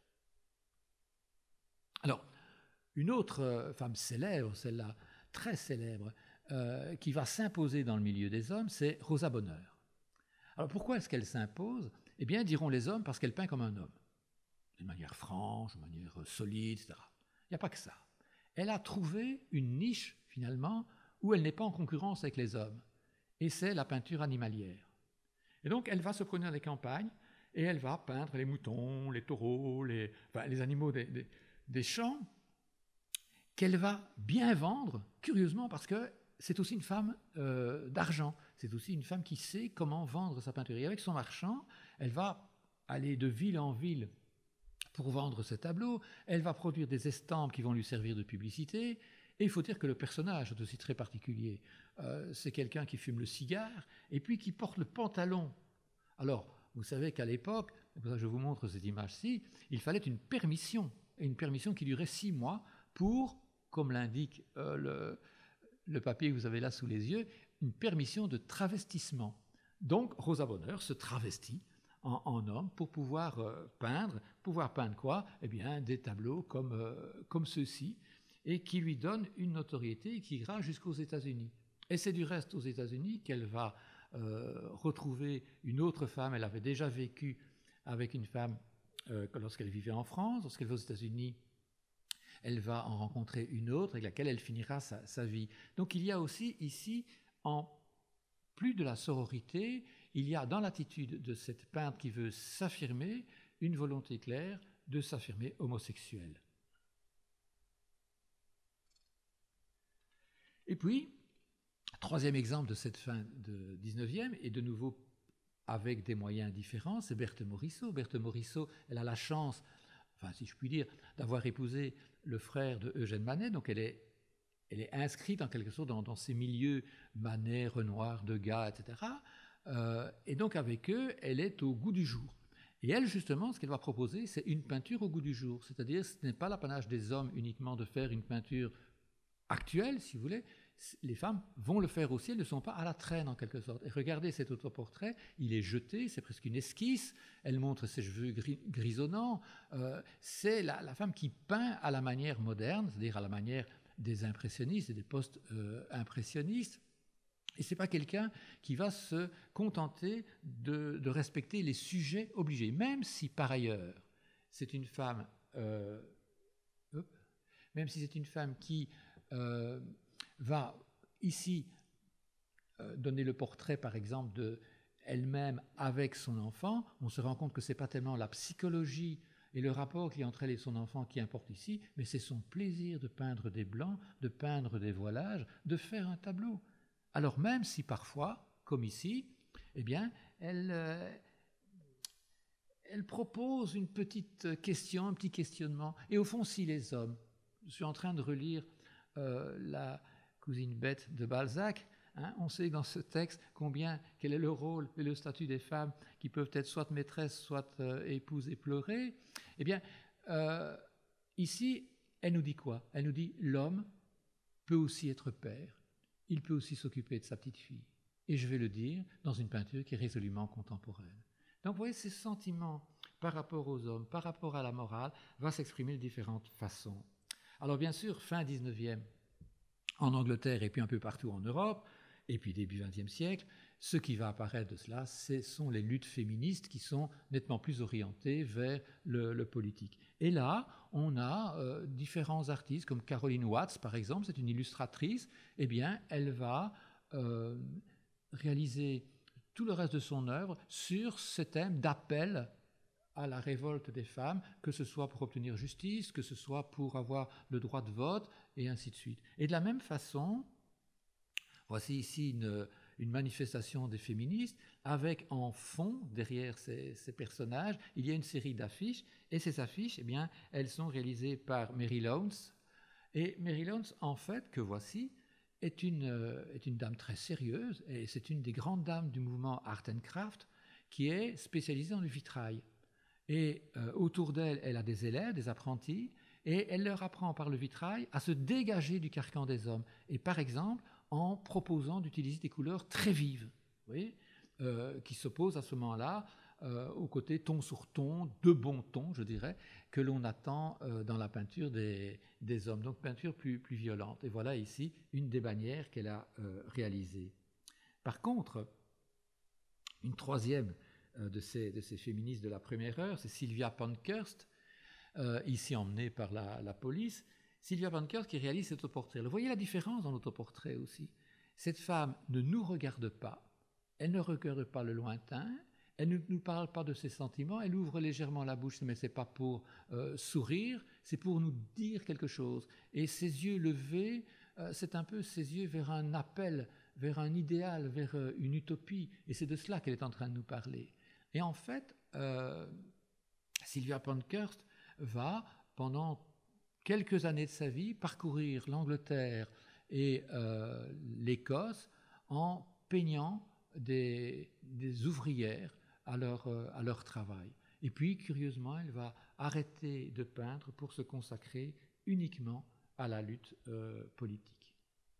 Alors, une autre femme célèbre, celle-là très célèbre, qui va s'imposer dans le milieu des hommes, c'est Rosa Bonheur. Alors, pourquoi est-ce qu'elle s'impose? Eh bien, diront les hommes, parce qu'elle peint comme un homme, d'une manière franche, d'une manière solide, etc. Il n'y a pas que ça. Elle a trouvé une niche, finalement, où elle n'est pas en concurrence avec les hommes. Et c'est la peinture animalière. Et donc, elle va se promener dans les campagnes et elle va peindre les moutons, les taureaux, les animaux des champs, qu'elle va bien vendre, curieusement, parce que c'est aussi une femme d'argent. C'est aussi une femme qui sait comment vendre sa peinture. Et avec son marchand, elle va aller de ville en ville pour vendre ses tableaux. Elle va produire des estampes qui vont lui servir de publicité. Et il faut dire que le personnage est aussi très particulier. C'est quelqu'un qui fume le cigare et puis qui porte le pantalon. Alors, vous savez qu'à l'époque, c'est pour ça que je vous montre cette image-ci, il fallait une permission qui durait 6 mois pour, comme l'indique le papier que vous avez là sous les yeux, une permission de travestissement. Donc, Rosa Bonheur se travestit en homme pour pouvoir peindre. Pouvoir peindre quoi? Eh bien, des tableaux comme ceux-ci, et qui lui donnent une notoriété qui ira jusqu'aux États-Unis. Et c'est du reste aux États-Unis qu'elle va retrouver une autre femme. Elle avait déjà vécu avec une femme lorsqu'elle vivait en France. Lorsqu'elle va aux États-Unis, elle va en rencontrer une autre avec laquelle elle finira sa vie. Donc il y a aussi ici, en plus de la sororité, il y a dans l'attitude de cette peintre qui veut s'affirmer une volonté claire de s'affirmer homosexuelle. Et puis, troisième exemple de cette fin de 19e, et de nouveau avec des moyens différents, c'est Berthe Morisot. Berthe Morisot, elle a la chance, enfin si je puis dire, d'avoir épousé le frère de Eugène Manet, donc elle est inscrite en quelque sorte dans ces milieux Manet, Renoir, Degas, etc. Et donc avec eux, elle est au goût du jour. Et elle, justement, ce qu'elle va proposer, c'est une peinture au goût du jour. C'est-à-dire, ce n'est pas l'apanage des hommes uniquement de faire une peinture actuelle, si vous voulez. Les femmes vont le faire aussi, elles ne sont pas à la traîne en quelque sorte. Et regardez cet autoportrait, il est jeté, c'est presque une esquisse, elle montre ses cheveux grisonnants, c'est la femme qui peint à la manière moderne, c'est-à-dire à la manière des impressionnistes et des post-impressionnistes. Et ce n'est pas quelqu'un qui va se contenter de respecter les sujets obligés, même si par ailleurs c'est une femme même si c'est une femme qui va ici donner le portrait, par exemple, de elle-même avec son enfant, on se rend compte que ce n'est pas tellement la psychologie et le rapport qu'il y a entre elle et son enfant qui importe ici, mais c'est son plaisir de peindre des blancs, de peindre des voilages, de faire un tableau. Alors même si parfois, comme ici, eh bien, elle propose une petite question, un petit questionnement. Et au fond, si les hommes, je suis en train de relire la cousine bête de Balzac, hein, on sait dans ce texte quel est le rôle et le statut des femmes qui peuvent être soit maîtresses, soit épouses et pleurer. Eh bien, ici, elle nous dit quoi? Elle nous dit l'homme peut aussi être père, il peut aussi s'occuper de sa petite fille. Et je vais le dire dans une peinture qui est résolument contemporaine. Donc vous voyez, ces sentiments par rapport aux hommes, par rapport à la morale, vont s'exprimer de différentes façons. Alors bien sûr, fin 19e, en Angleterre et puis un peu partout en Europe, et puis début 20e siècle, ce qui va apparaître de cela, ce sont les luttes féministes qui sont nettement plus orientées vers le politique. Et là, on a différents artistes, comme Caroline Watts, par exemple, c'est une illustratrice, eh bien, elle va réaliser tout le reste de son œuvre sur ce thème d'appel à la révolte des femmes, que ce soit pour obtenir justice, que ce soit pour avoir le droit de vote, et ainsi de suite. Et de la même façon, voici ici une manifestation des féministes, avec en fond, derrière ces personnages, il y a une série d'affiches, et ces affiches, eh bien, elles sont réalisées par Mary Lawrence. Et Mary Lawrence, en fait, que voici, est une dame très sérieuse, et c'est une des grandes dames du mouvement Art and Craft, qui est spécialisée dans le vitrail. Et autour d'elle, elle a des élèves, des apprentis, et elle leur apprend par le vitrail à se dégager du carcan des hommes. Et par exemple, en proposant d'utiliser des couleurs très vives, vous voyez, qui s'opposent à ce moment-là au côté ton sur ton, de bon ton, je dirais, que l'on attend dans la peinture des hommes. Donc peinture plus violente. Et voilà ici une des bannières qu'elle a réalisées. Par contre, une troisième de ces féministes de la première heure, c'est Sylvia Pankhurst, ici emmenée par la police. Sylvia Pankhurst qui réalise cet autoportrait. Vous voyez la différence dans l'autoportrait aussi. Cette femme ne nous regarde pas, elle ne regarde pas le lointain, elle ne nous parle pas de ses sentiments, elle ouvre légèrement la bouche, mais ce n'est pas pour sourire, c'est pour nous dire quelque chose. Et ses yeux levés, c'est un peu ses yeux vers un appel, vers un idéal, vers une utopie. Et c'est de cela qu'elle est en train de nous parler. Et en fait, Sylvia Pankhurst va, pendant quelques années de sa vie, parcourir l'Angleterre et l'Écosse en peignant des ouvrières à leur travail. Et puis, curieusement, elle va arrêter de peindre pour se consacrer uniquement à la lutte politique.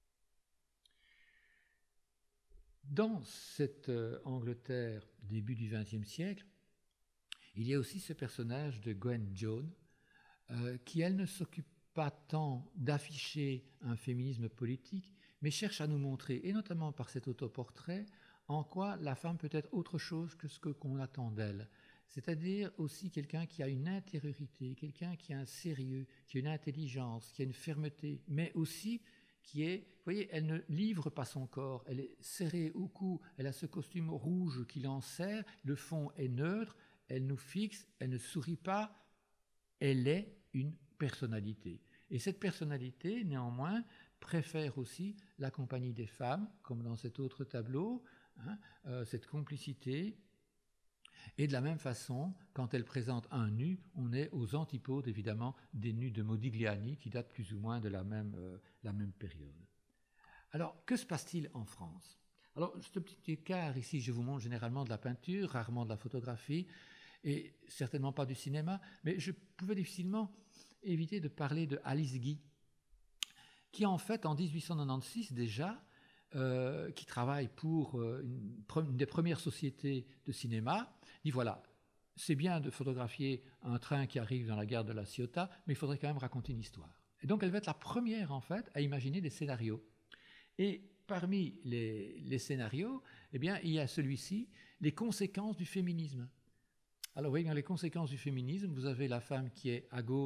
Dans cette Angleterre début du XXe siècle, il y a aussi ce personnage de Gwen Jones, qui, elle, ne s'occupe pas tant d'afficher un féminisme politique, mais cherche à nous montrer, et notamment par cet autoportrait, en quoi la femme peut être autre chose que ce qu'on attend d'elle. C'est-à-dire aussi quelqu'un qui a une intériorité, quelqu'un qui a un sérieux, qui a une intelligence, qui a une fermeté, mais aussi qui est, vous voyez, elle ne livre pas son corps, elle est serrée au cou, elle a ce costume rouge qui l'enserre, le fond est neutre, elle nous fixe, elle ne sourit pas, elle est une personnalité. Et cette personnalité, néanmoins, préfère aussi la compagnie des femmes, comme dans cet autre tableau, hein, cette complicité. Et de la même façon, quand elle présente un nu, on est aux antipodes, évidemment, des nus de Modigliani, qui datent plus ou moins de la même période. Alors, que se passe-t-il en France? Alors, ce petit écart ici, je vous montre généralement de la peinture, rarement de la photographie, et certainement pas du cinéma, mais je pouvais difficilement éviter de parler de Alice Guy, qui en fait, en 1896 déjà, qui travaille pour une des premières sociétés de cinéma, dit voilà, c'est bien de photographier un train qui arrive dans la gare de la Ciotat, mais il faudrait quand même raconter une histoire. Et donc elle va être la première en fait à imaginer des scénarios. Et parmi les scénarios, eh bien, il y a celui-ci, les conséquences du féminisme. Alors oui, dans les conséquences du féminisme, vous avez la femme qui est à gauche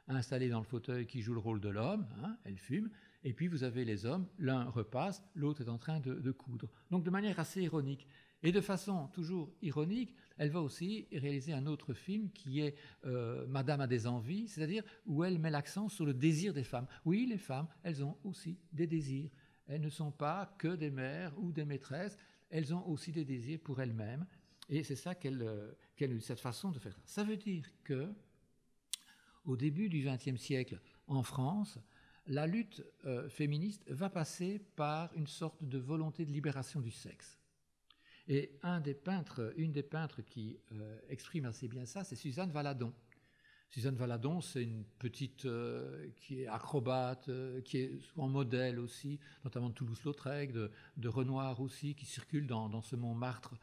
installée dans le fauteuil qui joue le rôle de l'homme, hein, elle fume, et puis vous avez les hommes, l'un repasse, l'autre est en train de coudre. Donc de manière assez ironique. Et de façon toujours ironique, elle va aussi réaliser un autre film qui est Madame a des envies, c'est-à-dire où elle met l'accent sur le désir des femmes. Oui, les femmes, elles ont aussi des désirs. Elles ne sont pas que des mères ou des maîtresses, elles ont aussi des désirs pour elles-mêmes. Et c'est ça qu'elle a eu, cette façon de faire. Ça veut dire que, au début du XXe siècle, en France, la lutte féministe va passer par une sorte de volonté de libération du sexe. Et une des peintres qui exprime assez bien ça, c'est Suzanne Valadon. Suzanne Valadon, c'est une petite qui est acrobate, qui est souvent modèle aussi, notamment de Toulouse-Lautrec, de Renoir aussi, qui circule dans ce Montmartre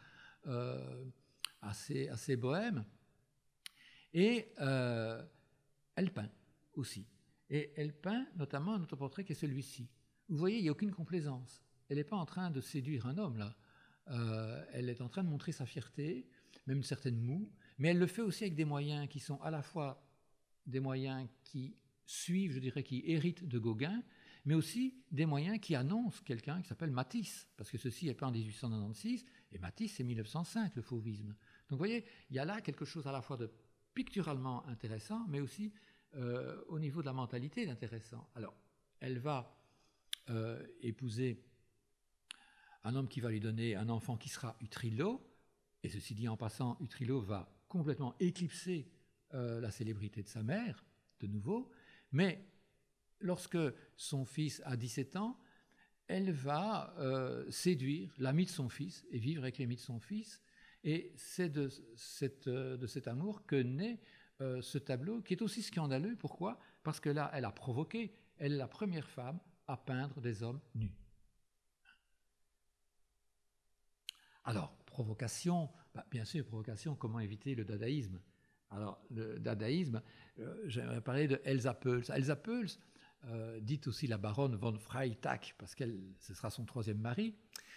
assez bohème. Et elle peint aussi. Et elle peint notamment un autoportrait qui est celui-ci. Vous voyez, il n'y a aucune complaisance. Elle n'est pas en train de séduire un homme, là. Elle est en train de montrer sa fierté, même une certaine moue, mais elle le fait aussi avec des moyens qui sont à la fois des moyens qui suivent, je dirais, qui héritent de Gauguin, mais aussi des moyens qui annoncent quelqu'un qui s'appelle Matisse, parce que ceci est peint en 1896, et Matisse c'est 1905, le fauvisme. Donc vous voyez, il y a là quelque chose à la fois de picturalement intéressant, mais aussi au niveau de la mentalité d'intéressant. Alors, elle va épouser un homme qui va lui donner un enfant qui sera Utrillo, et ceci dit en passant, Utrillo va complètement éclipser la célébrité de sa mère, de nouveau, mais lorsque son fils a 17 ans, elle va séduire l'ami de son fils et vivre avec l'ami de son fils, et c'est de cet amour que naît ce tableau, qui est aussi scandaleux. Pourquoi ? Parce que là, elle a provoqué, elle est la première femme à peindre des hommes nus. Alors, provocation, bien sûr, provocation, comment éviter le dadaïsme ? Alors, le dadaïsme, j'aimerais parler de Elsa Peuls. Elsa Peuls, dite aussi la baronne von Freytag, parce que ce sera son troisième mari,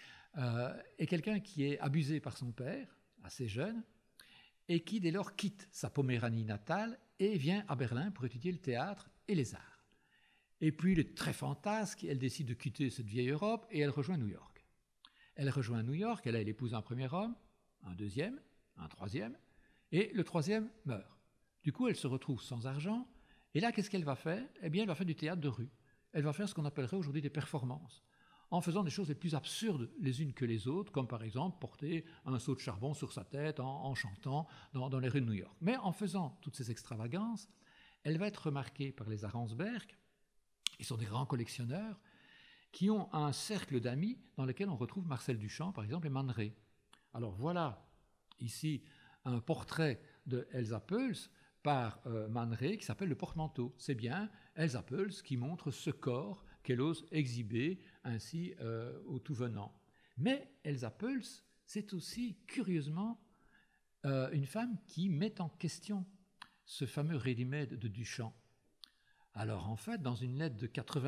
est quelqu'un qui est abusé par son père, assez jeune, et qui dès lors quitte sa Poméranie natale et vient à Berlin pour étudier le théâtre et les arts. Et puis, il est très fantasque, elle décide de quitter cette vieille Europe et elle rejoint New York. Elle rejoint New York, elle épouse un premier homme, un deuxième, un troisième, et le troisième meurt. Du coup, elle se retrouve sans argent, et là, qu'est-ce qu'elle va faire ? Eh bien, elle va faire du théâtre de rue. Elle va faire ce qu'on appellerait aujourd'hui des performances, en faisant des choses les plus absurdes les unes que les autres, comme par exemple porter un seau de charbon sur sa tête en chantant dans les rues de New York. Mais en faisant toutes ces extravagances, elle va être remarquée par les Arensberg, qui sont des grands collectionneurs, qui ont un cercle d'amis dans lequel on retrouve Marcel Duchamp, par exemple, et Man Ray. Alors voilà, ici, un portrait de Elsa Peuls par Man Ray qui s'appelle Le porte-manteau. C'est bien Elsa Peuls qui montre ce corps qu'elle ose exhiber ainsi au tout venant. Mais Elsa Peuls, c'est aussi, curieusement, une femme qui met en question ce fameux ready-made de Duchamp. Alors en fait, dans une lettre de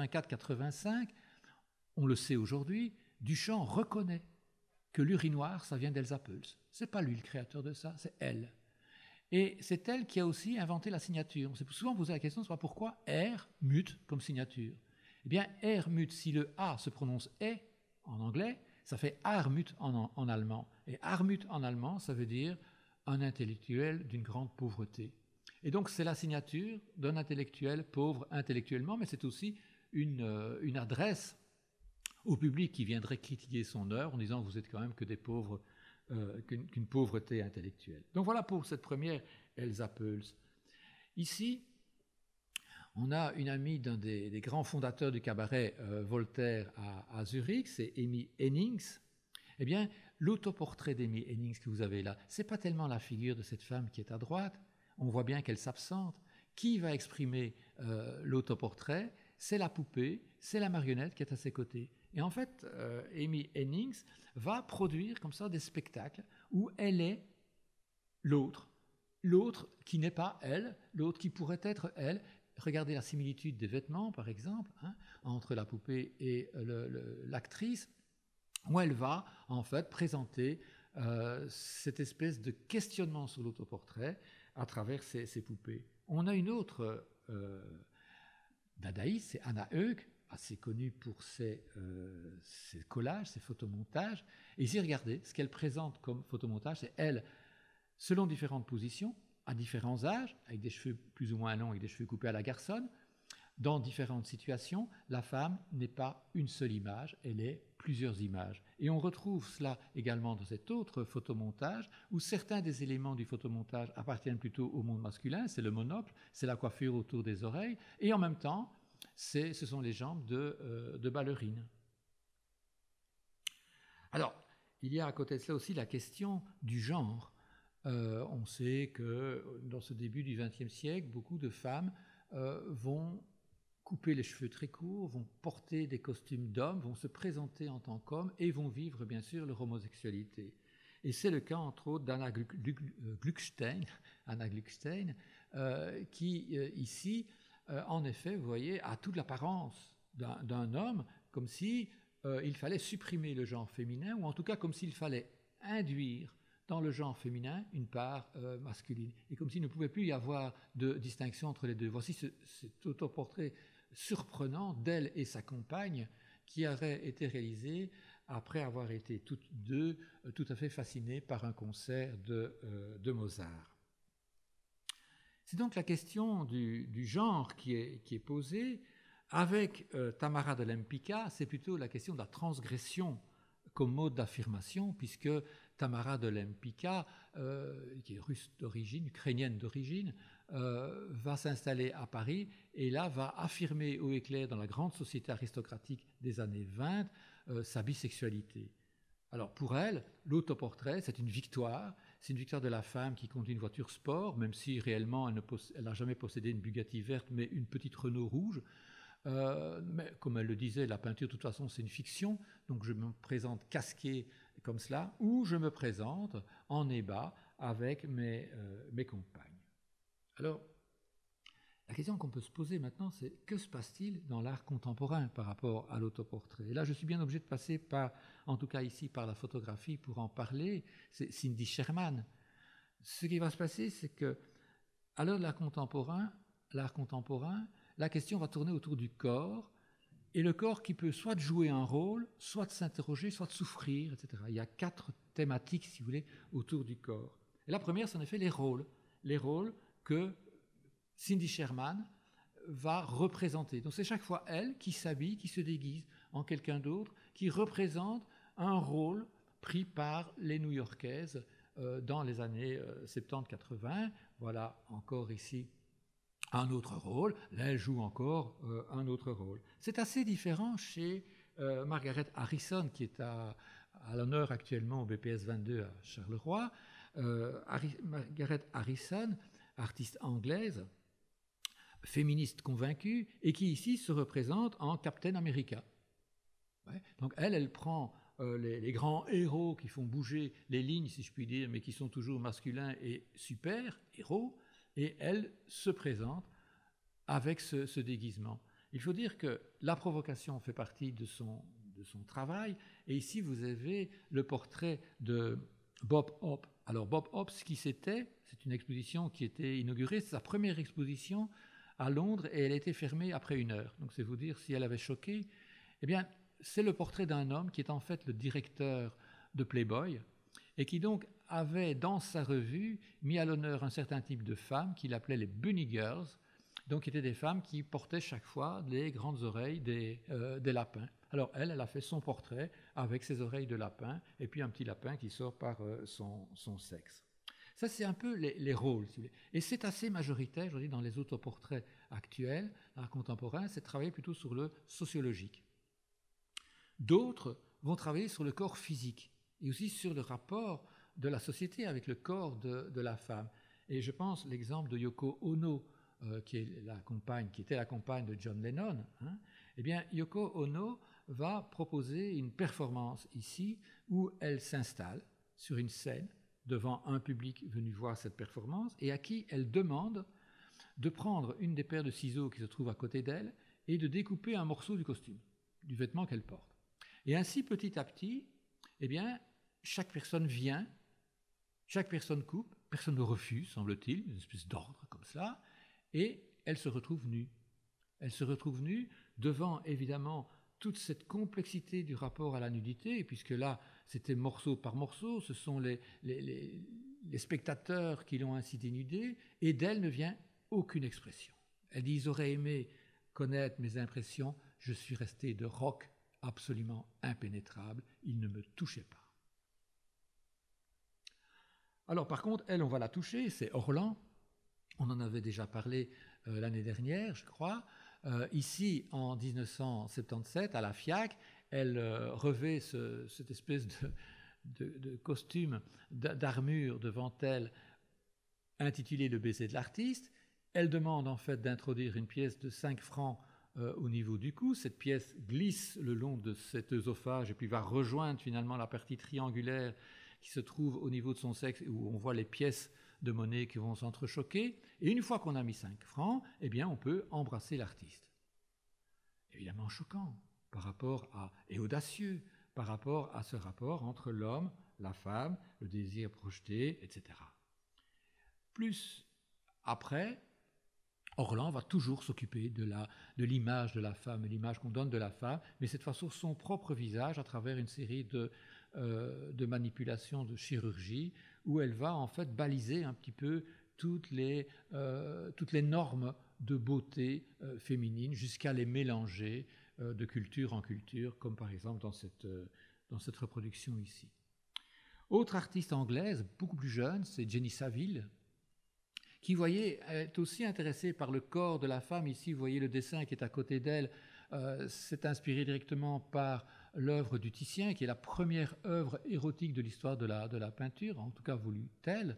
84-85, on le sait aujourd'hui, Duchamp reconnaît que l'urinoir, ça vient d'Elsa Peuls. Ce n'est pas lui le créateur de ça, c'est elle. Et c'est elle qui a aussi inventé la signature. On s'est souvent posé la question de savoir pourquoi R mute comme signature. Eh bien, R mute, si le A se prononce E en anglais, ça fait Armut en allemand. Et Armut en allemand, ça veut dire un intellectuel d'une grande pauvreté. Et donc, c'est la signature d'un intellectuel pauvre intellectuellement, mais c'est aussi une adresse au public qui viendrait critiquer son œuvre en disant vous êtes quand même que des pauvres, qu'une pauvreté intellectuelle. Donc voilà pour cette première Elsa Peuls. Ici, on a une amie d'un des grands fondateurs du cabaret Voltaire à Zurich, c'est Amy Hennings. Eh bien, l'autoportrait d'Amy Hennings que vous avez là, ce n'est pas tellement la figure de cette femme qui est à droite, on voit bien qu'elle s'absente. Qui va exprimer l'autoportrait ? C'est la poupée, c'est la marionnette qui est à ses côtés. Et en fait, Amy Hennings va produire comme ça des spectacles où elle est l'autre qui n'est pas elle, l'autre qui pourrait être elle. Regardez la similitude des vêtements, par exemple, entre la poupée et l'actrice, où elle va en fait présenter cette espèce de questionnement sur l'autoportrait à travers ces poupées. On a une autre dadaïste, c'est Anna Höök, assez connue pour ses collages, ses photomontages. Et ici, regardez, ce qu'elle présente comme photomontage, c'est elle, selon différentes positions, à différents âges, avec des cheveux plus ou moins longs, avec des cheveux coupés à la garçonne, dans différentes situations, la femme n'est pas une seule image, elle est plusieurs images. Et on retrouve cela également dans cet autre photomontage, où certains des éléments du photomontage appartiennent plutôt au monde masculin, c'est le monocle, c'est la coiffure autour des oreilles, et en même temps, ce sont les jambes de ballerines. Alors, il y a à côté de cela aussi la question du genre. On sait que dans ce début du XXe siècle, beaucoup de femmes vont couper les cheveux très courts, vont porter des costumes d'hommes, vont se présenter en tant qu'hommes et vont vivre bien sûr leur homosexualité. Et c'est le cas entre autres d'Anna Gluckstein, qui ici, en effet, vous voyez, a toute l'apparence d'un homme, comme si il fallait supprimer le genre féminin, ou en tout cas comme s'il fallait induire dans le genre féminin une part masculine, et comme s'il ne pouvait plus y avoir de distinction entre les deux. Voici cet autoportrait surprenant d'elle et sa compagne qui aurait été réalisé après avoir été toutes deux tout à fait fascinées par un concert de Mozart. C'est donc la question du genre qui est posée. Avec Tamara de Lempicka, c'est plutôt la question de la transgression comme mode d'affirmation, puisque Tamara de Lempicka, qui est russe d'origine, ukrainienne d'origine, va s'installer à Paris et là va affirmer haut et clair dans la grande société aristocratique des années 20 sa bisexualité. Alors pour elle, l'autoportrait, c'est une victoire de la femme qui conduit une voiture sport, même si réellement elle n'a jamais possédé une Bugatti verte, mais une petite Renault rouge. Mais comme elle le disait, la peinture de toute façon c'est une fiction, donc je me présente casqué comme cela, ou je me présente en ébat avec mes compagnes. Alors, la question qu'on peut se poser maintenant, c'est que se passe-t-il dans l'art contemporain par rapport à l'autoportrait? Et là, je suis bien obligé de passer par, en tout cas ici, par la photographie pour en parler. C'est Cindy Sherman. Ce qui va se passer, c'est que, à l'heure de l'art contemporain, la question va tourner autour du corps, et le corps qui peut soit jouer un rôle, soit de s'interroger, soit de souffrir, etc. Il y a 4 thématiques, si vous voulez, autour du corps. Et la première, c'est en effet les rôles que Cindy Sherman va représenter. Donc c'est chaque fois elle qui s'habille, qui se déguise en quelqu'un d'autre, qui représente un rôle pris par les New-Yorkaises dans les années 70-80. Voilà encore ici un autre rôle. Là, elle joue encore un autre rôle. C'est assez différent chez Margaret Harrison, qui est à l'honneur actuellement au BPS 22 à Charleroi. Margaret Harrison, artiste anglaise, féministe convaincue, et qui ici se représente en Captain America. Ouais. Donc elle prend les grands héros qui font bouger les lignes, si je puis dire, mais qui sont toujours masculins et super-héros, et elle se présente avec ce déguisement. Il faut dire que la provocation fait partie de son travail, et ici vous avez le portrait de Bob Hope. Alors Bob Hope, ce qui c'est une exposition qui était inaugurée, c'est sa première exposition à Londres, et elle a été fermée après 1 heure. Donc c'est vous dire si elle avait choqué. Eh bien, c'est le portrait d'un homme qui est en fait le directeur de Playboy, et qui donc avait dans sa revue mis à l'honneur un certain type de femmes qu'il appelait les bunny girls, donc qui étaient des femmes qui portaient chaque fois les grandes oreilles des lapins. Alors elle a fait son portrait avec ses oreilles de lapin, et puis un petit lapin qui sort par son sexe. Ça, c'est un peu les rôles, si vous voulez. Et c'est assez majoritaire, je dis, dans les autoportraits actuels, l'art contemporain, c'est de travailler plutôt sur le sociologique. D'autres vont travailler sur le corps physique, et aussi sur le rapport de la société avec le corps de la femme. Et je pense l'exemple de Yoko Ono, qui était la compagne de John Lennon. Eh bien, Yoko Ono va proposer une performance ici où elle s'installe sur une scène devant un public venu voir cette performance et à qui elle demande de prendre une des paires de ciseaux qui se trouve à côté d'elle et de découper un morceau du costume, du vêtement qu'elle porte. Et ainsi, petit à petit, eh bien, chaque personne vient, chaque personne coupe, personne ne refuse, semble-t-il, une espèce d'ordre comme cela, et elle se retrouve nue. Elle se retrouve nue devant, évidemment, toute cette complexité du rapport à la nudité, puisque là, c'était morceau par morceau, ce sont les spectateurs qui l'ont ainsi dénudée, et d'elle ne vient aucune expression. Elle dit, ils auraient aimé connaître mes impressions, je suis resté de roc absolument impénétrable, ils ne me touchaient pas. Alors par contre, elle, on va la toucher, c'est Orlan, on en avait déjà parlé l'année dernière, je crois. Ici, en 1977, à la FIAC, elle revêt cette espèce de costume d'armure devant elle, intitulé Le baiser de l'artiste. Elle demande en fait d'introduire une pièce de 5 francs au niveau du cou. Cette pièce glisse le long de cet œsophage et puis va rejoindre finalement la partie triangulaire qui se trouve au niveau de son sexe, où on voit les pièces de monnaie qui vont s'entrechoquer. Et une fois qu'on a mis 5 francs, eh bien, on peut embrasser l'artiste. Évidemment choquant par rapport à, et audacieux par rapport à ce rapport entre l'homme, la femme, le désir projeté, etc. Plus après, Orlan va toujours s'occuper de l'image de la femme, l'image qu'on donne de la femme, mais cette fois-ci son propre visage à travers une série de manipulations de chirurgie où elle va en fait baliser un petit peu toutes les normes de beauté féminine jusqu'à les mélanger de culture en culture, comme par exemple dans cette reproduction ici. Autre artiste anglaise, beaucoup plus jeune, c'est Jenny Saville, qui, vous voyez, est aussi intéressée par le corps de la femme. Ici, vous voyez le dessin qui est à côté d'elle, c'est inspiré directement par l'œuvre du Titien, qui est la première œuvre érotique de l'histoire de la peinture, en tout cas voulue telle.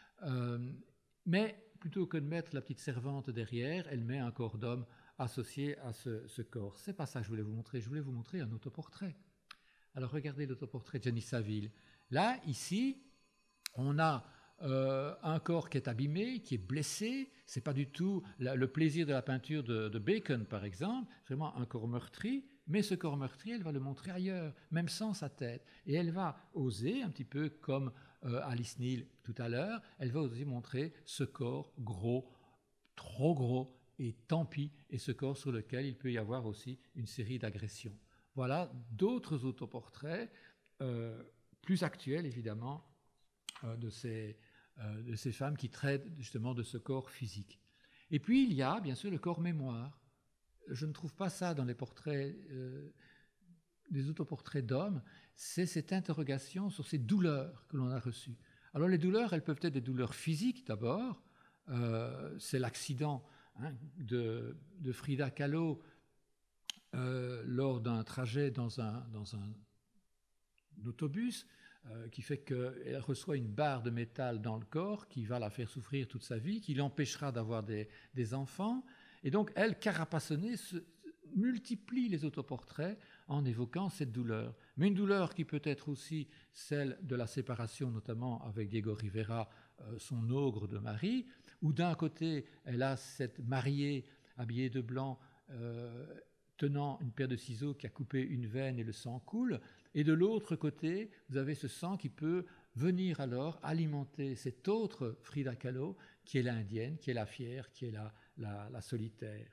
Mais plutôt que de mettre la petite servante derrière, elle met un corps d'homme associé à ce corps. C'est pas ça que je voulais vous montrer. Je voulais vous montrer un autoportrait. Alors regardez l'autoportrait de Jenny Saville. Là, ici, on a un corps qui est abîmé, qui est blessé. C'est pas du tout le plaisir de la peinture de Bacon, par exemple. Vraiment un corps meurtri. Mais ce corps meurtri, elle va le montrer ailleurs, même sans sa tête. Et elle va oser, un petit peu comme Alice Neal tout à l'heure, elle va oser montrer ce corps gros, trop gros, et tant pis, et ce corps sur lequel il peut y avoir aussi une série d'agressions. Voilà d'autres autoportraits, plus actuels évidemment, de ces femmes qui traitent justement de ce corps physique. Et puis il y a bien sûr le corps mémoire. Je ne trouve pas ça dans les portraits, des autoportraits d'hommes, c'est cette interrogation sur ces douleurs que l'on a reçues. Alors les douleurs, elles peuvent être des douleurs physiques d'abord, c'est l'accident de Frida Kahlo lors d'un trajet dans un autobus, qui fait qu'elle reçoit une barre de métal dans le corps qui va la faire souffrir toute sa vie, qui l'empêchera d'avoir des enfants. Et donc, elle, carapassonnée, multiplie les autoportraits en évoquant cette douleur. Mais une douleur qui peut être aussi celle de la séparation, notamment avec Diego Rivera, son ogre de mari, où d'un côté, elle a cette mariée habillée de blanc, tenant une paire de ciseaux qui a coupé une veine et le sang coule, et de l'autre côté, vous avez ce sang qui peut venir alors alimenter cette autre Frida Kahlo, qui est l'indienne, qui est la fière, qui est la solitaire.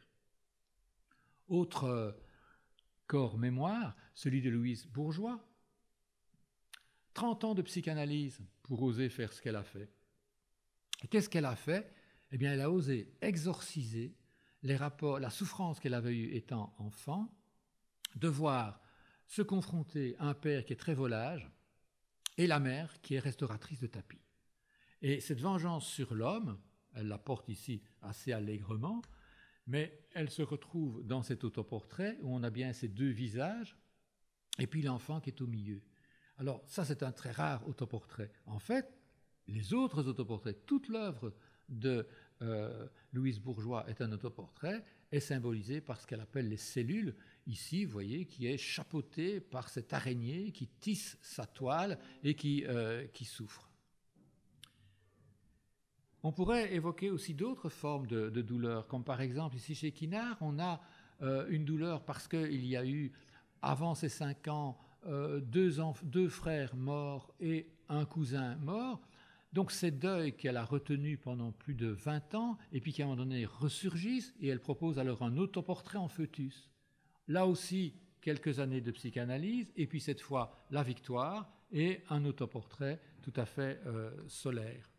Autre corps mémoire, celui de Louise Bourgeois. 30 ans de psychanalyse pour oser faire ce qu'elle a fait. Et qu'est-ce qu'elle a fait ? Eh bien, elle a osé exorciser les rapports, la souffrance qu'elle avait eue étant enfant, de voir se confronter un père qui est très volage et la mère qui est restauratrice de tapis. Et cette vengeance sur l'homme, elle la porte ici assez allègrement, mais elle se retrouve dans cet autoportrait où on a bien ces deux visages et puis l'enfant qui est au milieu. Alors ça, c'est un très rare autoportrait. En fait, les autres autoportraits, toute l'œuvre de Louise Bourgeois est un autoportrait, est symbolisé par ce qu'elle appelle les cellules, ici, vous voyez, qui est chapeautée par cette araignée qui tisse sa toile et qui souffre. On pourrait évoquer aussi d'autres formes de douleur, comme par exemple ici chez Quinard, on a une douleur parce qu'il y a eu, avant ses 5 ans, deux frères morts et un cousin mort. Donc ces deuils qu'elle a retenus pendant plus de 20 ans, et puis qui à un moment donné ressurgissent, et elle propose alors un autoportrait en fœtus. Là aussi, quelques années de psychanalyse, et puis cette fois la victoire, et un autoportrait tout à fait solaire.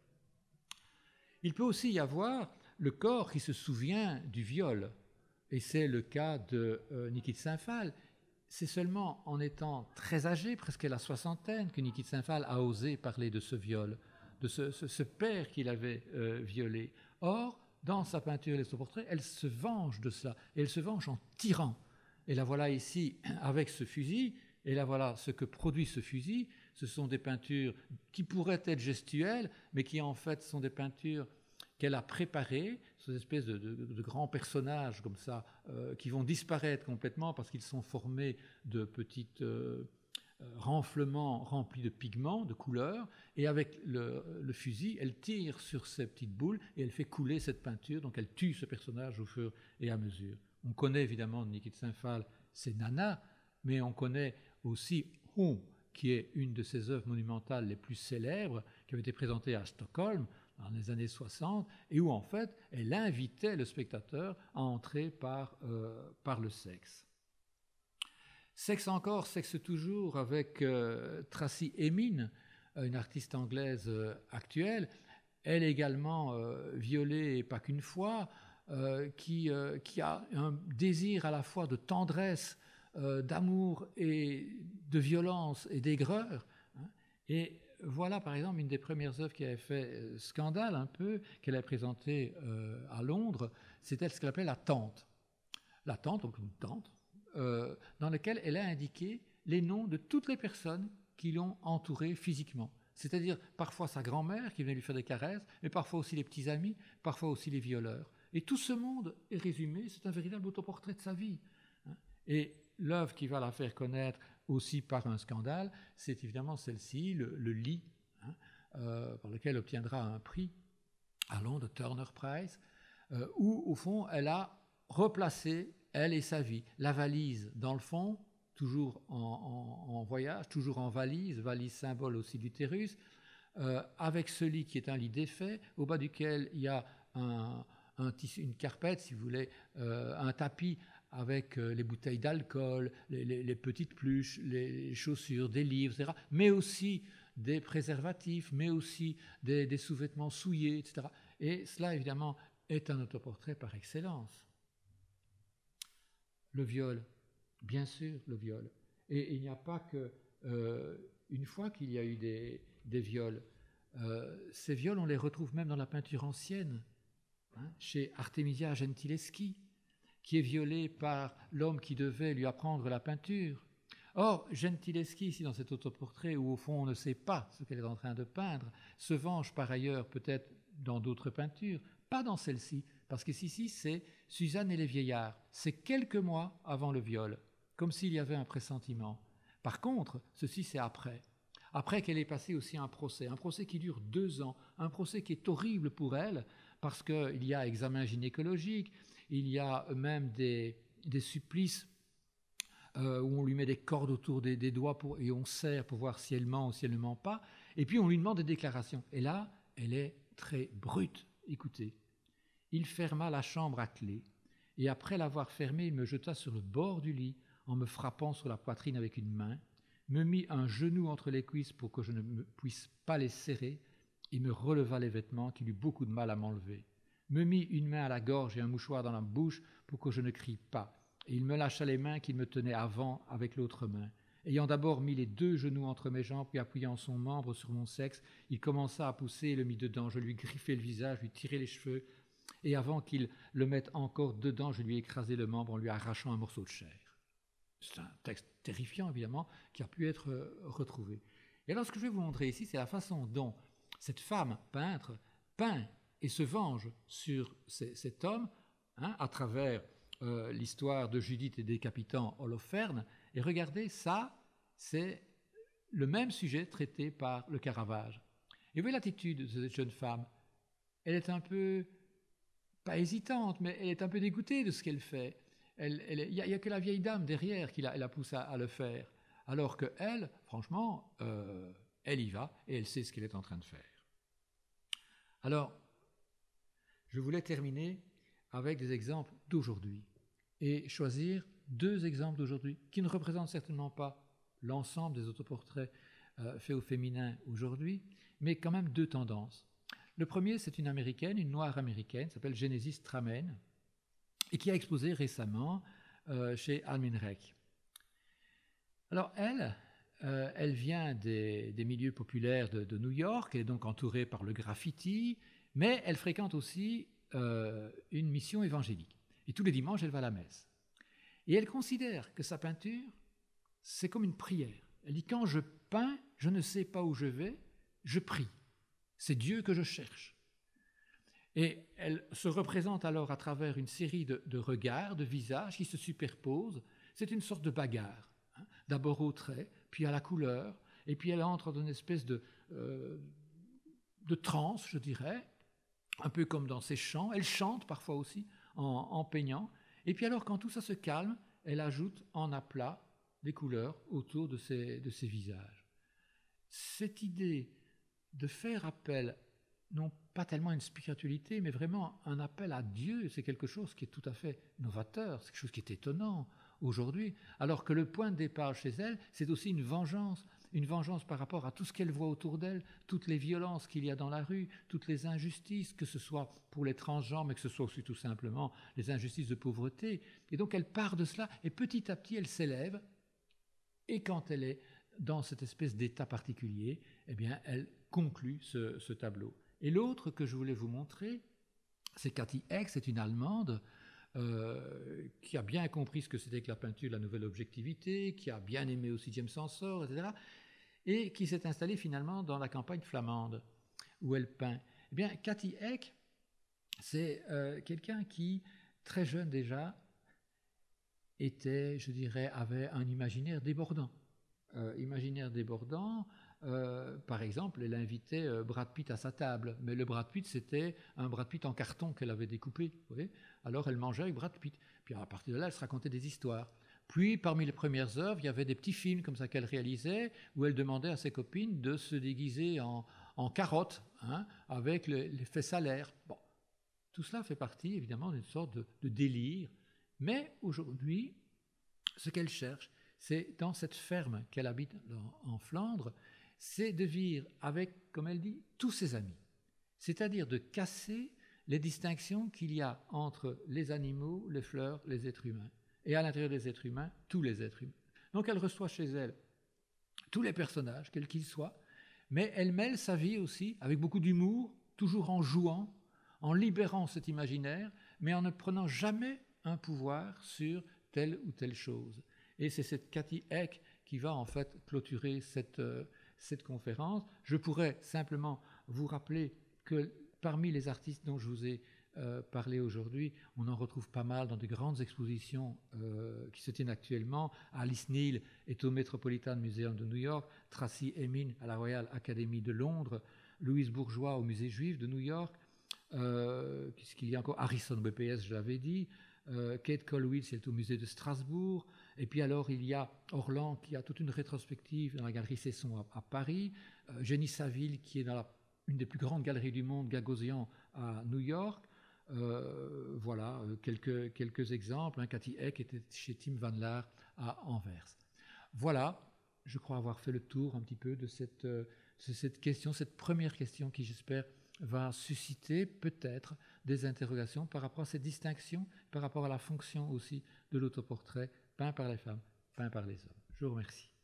Il peut aussi y avoir le corps qui se souvient du viol, et c'est le cas de Niki de Saint-Phal. C'est seulement en étant très âgée, presque à la soixantaine, que Niki de Saint-Phal a osé parler de ce viol, de ce père qu'il avait violé. Or, dans sa peinture et son portrait, elle se venge de cela, et elle se venge en tirant. Et la voilà ici avec ce fusil, et là voilà ce que produit ce fusil. Ce sont des peintures qui pourraient être gestuelles, mais qui en fait sont des peintures qu'elle a préparées, ces espèces de grands personnages comme ça, qui vont disparaître complètement parce qu'ils sont formés de petites renflements remplis de pigments, de couleurs, et avec le fusil, elle tire sur ces petites boules et elle fait couler cette peinture, donc elle tue ce personnage au fur et à mesure. On connaît évidemment Niki de Saint-Phal, c'est Nana, mais on connaît aussi Hon, qui est une de ses œuvres monumentales les plus célèbres, qui avait été présentée à Stockholm dans les années 60, et où en fait elle invitait le spectateur à entrer par le sexe. Sexe encore, sexe toujours, avec Tracey Emin, une artiste anglaise actuelle, elle également violée, et pas qu'une fois, qui a un désir à la fois de tendresse, d'amour et de violence et d'aigreur. Et voilà par exemple une des premières œuvres qui avait fait scandale un peu, qu'elle a présentée à Londres, c'était ce qu'elle appelait la tente. La tente, donc une tente, dans laquelle elle a indiqué les noms de toutes les personnes qui l'ont entourée physiquement. C'est-à-dire parfois sa grand-mère qui venait lui faire des caresses, mais parfois aussi les petits amis, parfois aussi les violeurs. Et tout ce monde est résumé, c'est un véritable autoportrait de sa vie. Et l'œuvre qui va la faire connaître aussi par un scandale, c'est évidemment celle-ci, le lit, par lequel elle obtiendra un prix à Londres, Turner Prize, où au fond elle a replacé, elle et sa vie, la valise dans le fond, toujours en voyage, toujours en valise symbole aussi d'utérus, avec ce lit qui est un lit défait, au bas duquel il y a une carpette, si vous voulez, un tapis avec les bouteilles d'alcool, les petites pluches, les chaussures, des livres, etc., mais aussi des préservatifs, mais aussi des sous-vêtements souillés, etc. Et cela, évidemment, est un autoportrait par excellence. Le viol, bien sûr, le viol. Et il n'y a pas que une fois qu'il y a eu des viols. Ces viols, on les retrouve même dans la peinture ancienne, chez Artemisia Gentileschi, qui est violée par l'homme qui devait lui apprendre la peinture. Or, Gentileschi, ici dans cet autoportrait, où au fond on ne sait pas ce qu'elle est en train de peindre, se venge par ailleurs peut-être dans d'autres peintures, pas dans celle-ci, parce que ici c'est Suzanne et les vieillards. C'est quelques mois avant le viol, comme s'il y avait un pressentiment. Par contre, ceci c'est après. Après qu'elle ait passé aussi un procès qui dure 2 ans, un procès qui est horrible pour elle, parce qu'il y a examen gynécologique, il y a même des supplices où on lui met des cordes autour des doigts et on serre pour voir si elle ment ou si elle ne ment pas, et puis on lui demande des déclarations. Et là, elle est très brute. Écoutez, il ferma la chambre à clé, et après l'avoir fermée, il me jeta sur le bord du lit en me frappant sur la poitrine avec une main, me mit un genou entre les cuisses pour que je ne puisse pas les serrer, et me releva les vêtements qu'il eut beaucoup de mal à m'enlever, me mit une main à la gorge et un mouchoir dans la bouche pour que je ne crie pas, et il me lâcha les mains qu'il me tenait avant avec l'autre main. Ayant d'abord mis les 2 genoux entre mes jambes, puis appuyant son membre sur mon sexe, il commença à pousser et le mit dedans. Je lui griffai le visage, lui tirai les cheveux, et avant qu'il le mette encore dedans, je lui ai écrasé le membre en lui arrachant un morceau de chair. C'est un texte terrifiant, évidemment, qui a pu être retrouvé. Et alors, ce que je vais vous montrer ici, c'est la façon dont cette femme peintre peint et se venge sur cet homme, à travers l'histoire de Judith et décapitant Holoferne. Et regardez, ça, c'est le même sujet traité par le Caravage. Et vous voyez l'attitude de cette jeune femme. Elle est un peu, pas hésitante, mais elle est un peu dégoûtée de ce qu'elle fait. Il n'y a que la vieille dame derrière qui la pousse à le faire. Alors qu'elle, franchement, elle y va et elle sait ce qu'elle est en train de faire. Alors, je voulais terminer avec des exemples d'aujourd'hui et choisir 2 exemples d'aujourd'hui qui ne représentent certainement pas l'ensemble des autoportraits faits au féminin aujourd'hui, mais quand même 2 tendances. Le premier, c'est une américaine, une noire américaine, qui s'appelle Genesis Tramen, et qui a exposé récemment chez Almenrec. Alors elle vient des milieux populaires de New York, elle est donc entourée par le graffiti, mais elle fréquente aussi une mission évangélique. Et tous les dimanches, elle va à la messe. Et elle considère que sa peinture, c'est comme une prière. Elle dit, quand je peins, je ne sais pas où je vais, je prie. C'est Dieu que je cherche. Et elle se représente alors à travers une série de regards, de visages qui se superposent. C'est une sorte de bagarre, hein. D'abord au trait, puis à la couleur, et puis elle entre dans une espèce de transe, je dirais, un peu comme dans ses chants. Elle chante parfois aussi en peignant. Et puis alors, quand tout ça se calme, elle ajoute en aplat des couleurs autour de ses visages. Cette idée de faire appel, non pas tellement à une spiritualité, mais vraiment un appel à Dieu, c'est quelque chose qui est tout à fait novateur, c'est quelque chose qui est étonnant aujourd'hui, alors que le point de départ chez elle, c'est aussi une vengeance par rapport à tout ce qu'elle voit autour d'elle, toutes les violences qu'il y a dans la rue, toutes les injustices, que ce soit pour les transgenres, mais que ce soit aussi tout simplement les injustices de pauvreté. Et donc elle part de cela, et petit à petit elle s'élève, et quand elle est dans cette espèce d'état particulier, eh bien elle conclut ce tableau. Et l'autre que je voulais vous montrer, c'est Cathy Eck, c'est une Allemande qui a bien compris ce que c'était que la peinture, la nouvelle objectivité, qui a bien aimé aussi James Ensor, etc., et qui s'est installée finalement dans la campagne flamande, où elle peint. Eh bien, Cathy Eck, c'est quelqu'un qui, très jeune déjà, était, je dirais, avait un imaginaire débordant. Par exemple, elle invitait Brad Pitt à sa table, mais le Brad Pitt, c'était un Brad Pitt en carton qu'elle avait découpé. Vous voyez, alors elle mangeait avec Brad Pitt. Puis à partir de là, elle se racontait des histoires. Puis, parmi les premières œuvres, il y avait des petits films comme ça qu'elle réalisait, où elle demandait à ses copines de se déguiser en carottes, hein, avec les fesses à l'air. Bon, tout cela fait partie, évidemment, d'une sorte de délire. Mais aujourd'hui, ce qu'elle cherche, c'est dans cette ferme qu'elle habite en Flandre, c'est de vivre avec, comme elle dit, tous ses amis. C'est-à-dire de casser les distinctions qu'il y a entre les animaux, les fleurs, les êtres humains. Et à l'intérieur des êtres humains, tous les êtres humains. Donc elle reçoit chez elle tous les personnages, quels qu'ils soient, mais elle mêle sa vie aussi avec beaucoup d'humour, toujours en jouant, en libérant cet imaginaire, mais en ne prenant jamais un pouvoir sur telle ou telle chose. Et c'est cette Cathy Eck qui va en fait clôturer cette conférence. Je pourrais simplement vous rappeler que parmi les artistes dont je vous ai parlé aujourd'hui, on en retrouve pas mal dans de grandes expositions qui se tiennent actuellement. Alice Neal est au Metropolitan Museum de New York, Tracy Emin à la Royal Academy de Londres, Louise Bourgeois au Musée Juif de New York, qu'est-ce qu'il y a encore, Harrison BPS, je l'avais dit, Kate Colwitz est au musée de Strasbourg, et puis alors il y a Orlan qui a toute une rétrospective dans la galerie Cesson à Paris, Jenny Saville qui est dans une des plus grandes galeries du monde, Gagosian à New York. Voilà, quelques exemples. Cathy Eck était chez Tim Van Laar à Anvers. Voilà, je crois avoir fait le tour un petit peu de cette question, cette première question qui, j'espère, va susciter peut-être des interrogations par rapport à cette distinction, par rapport à la fonction aussi de l'autoportrait peint par les femmes, peint par les hommes. Je vous remercie.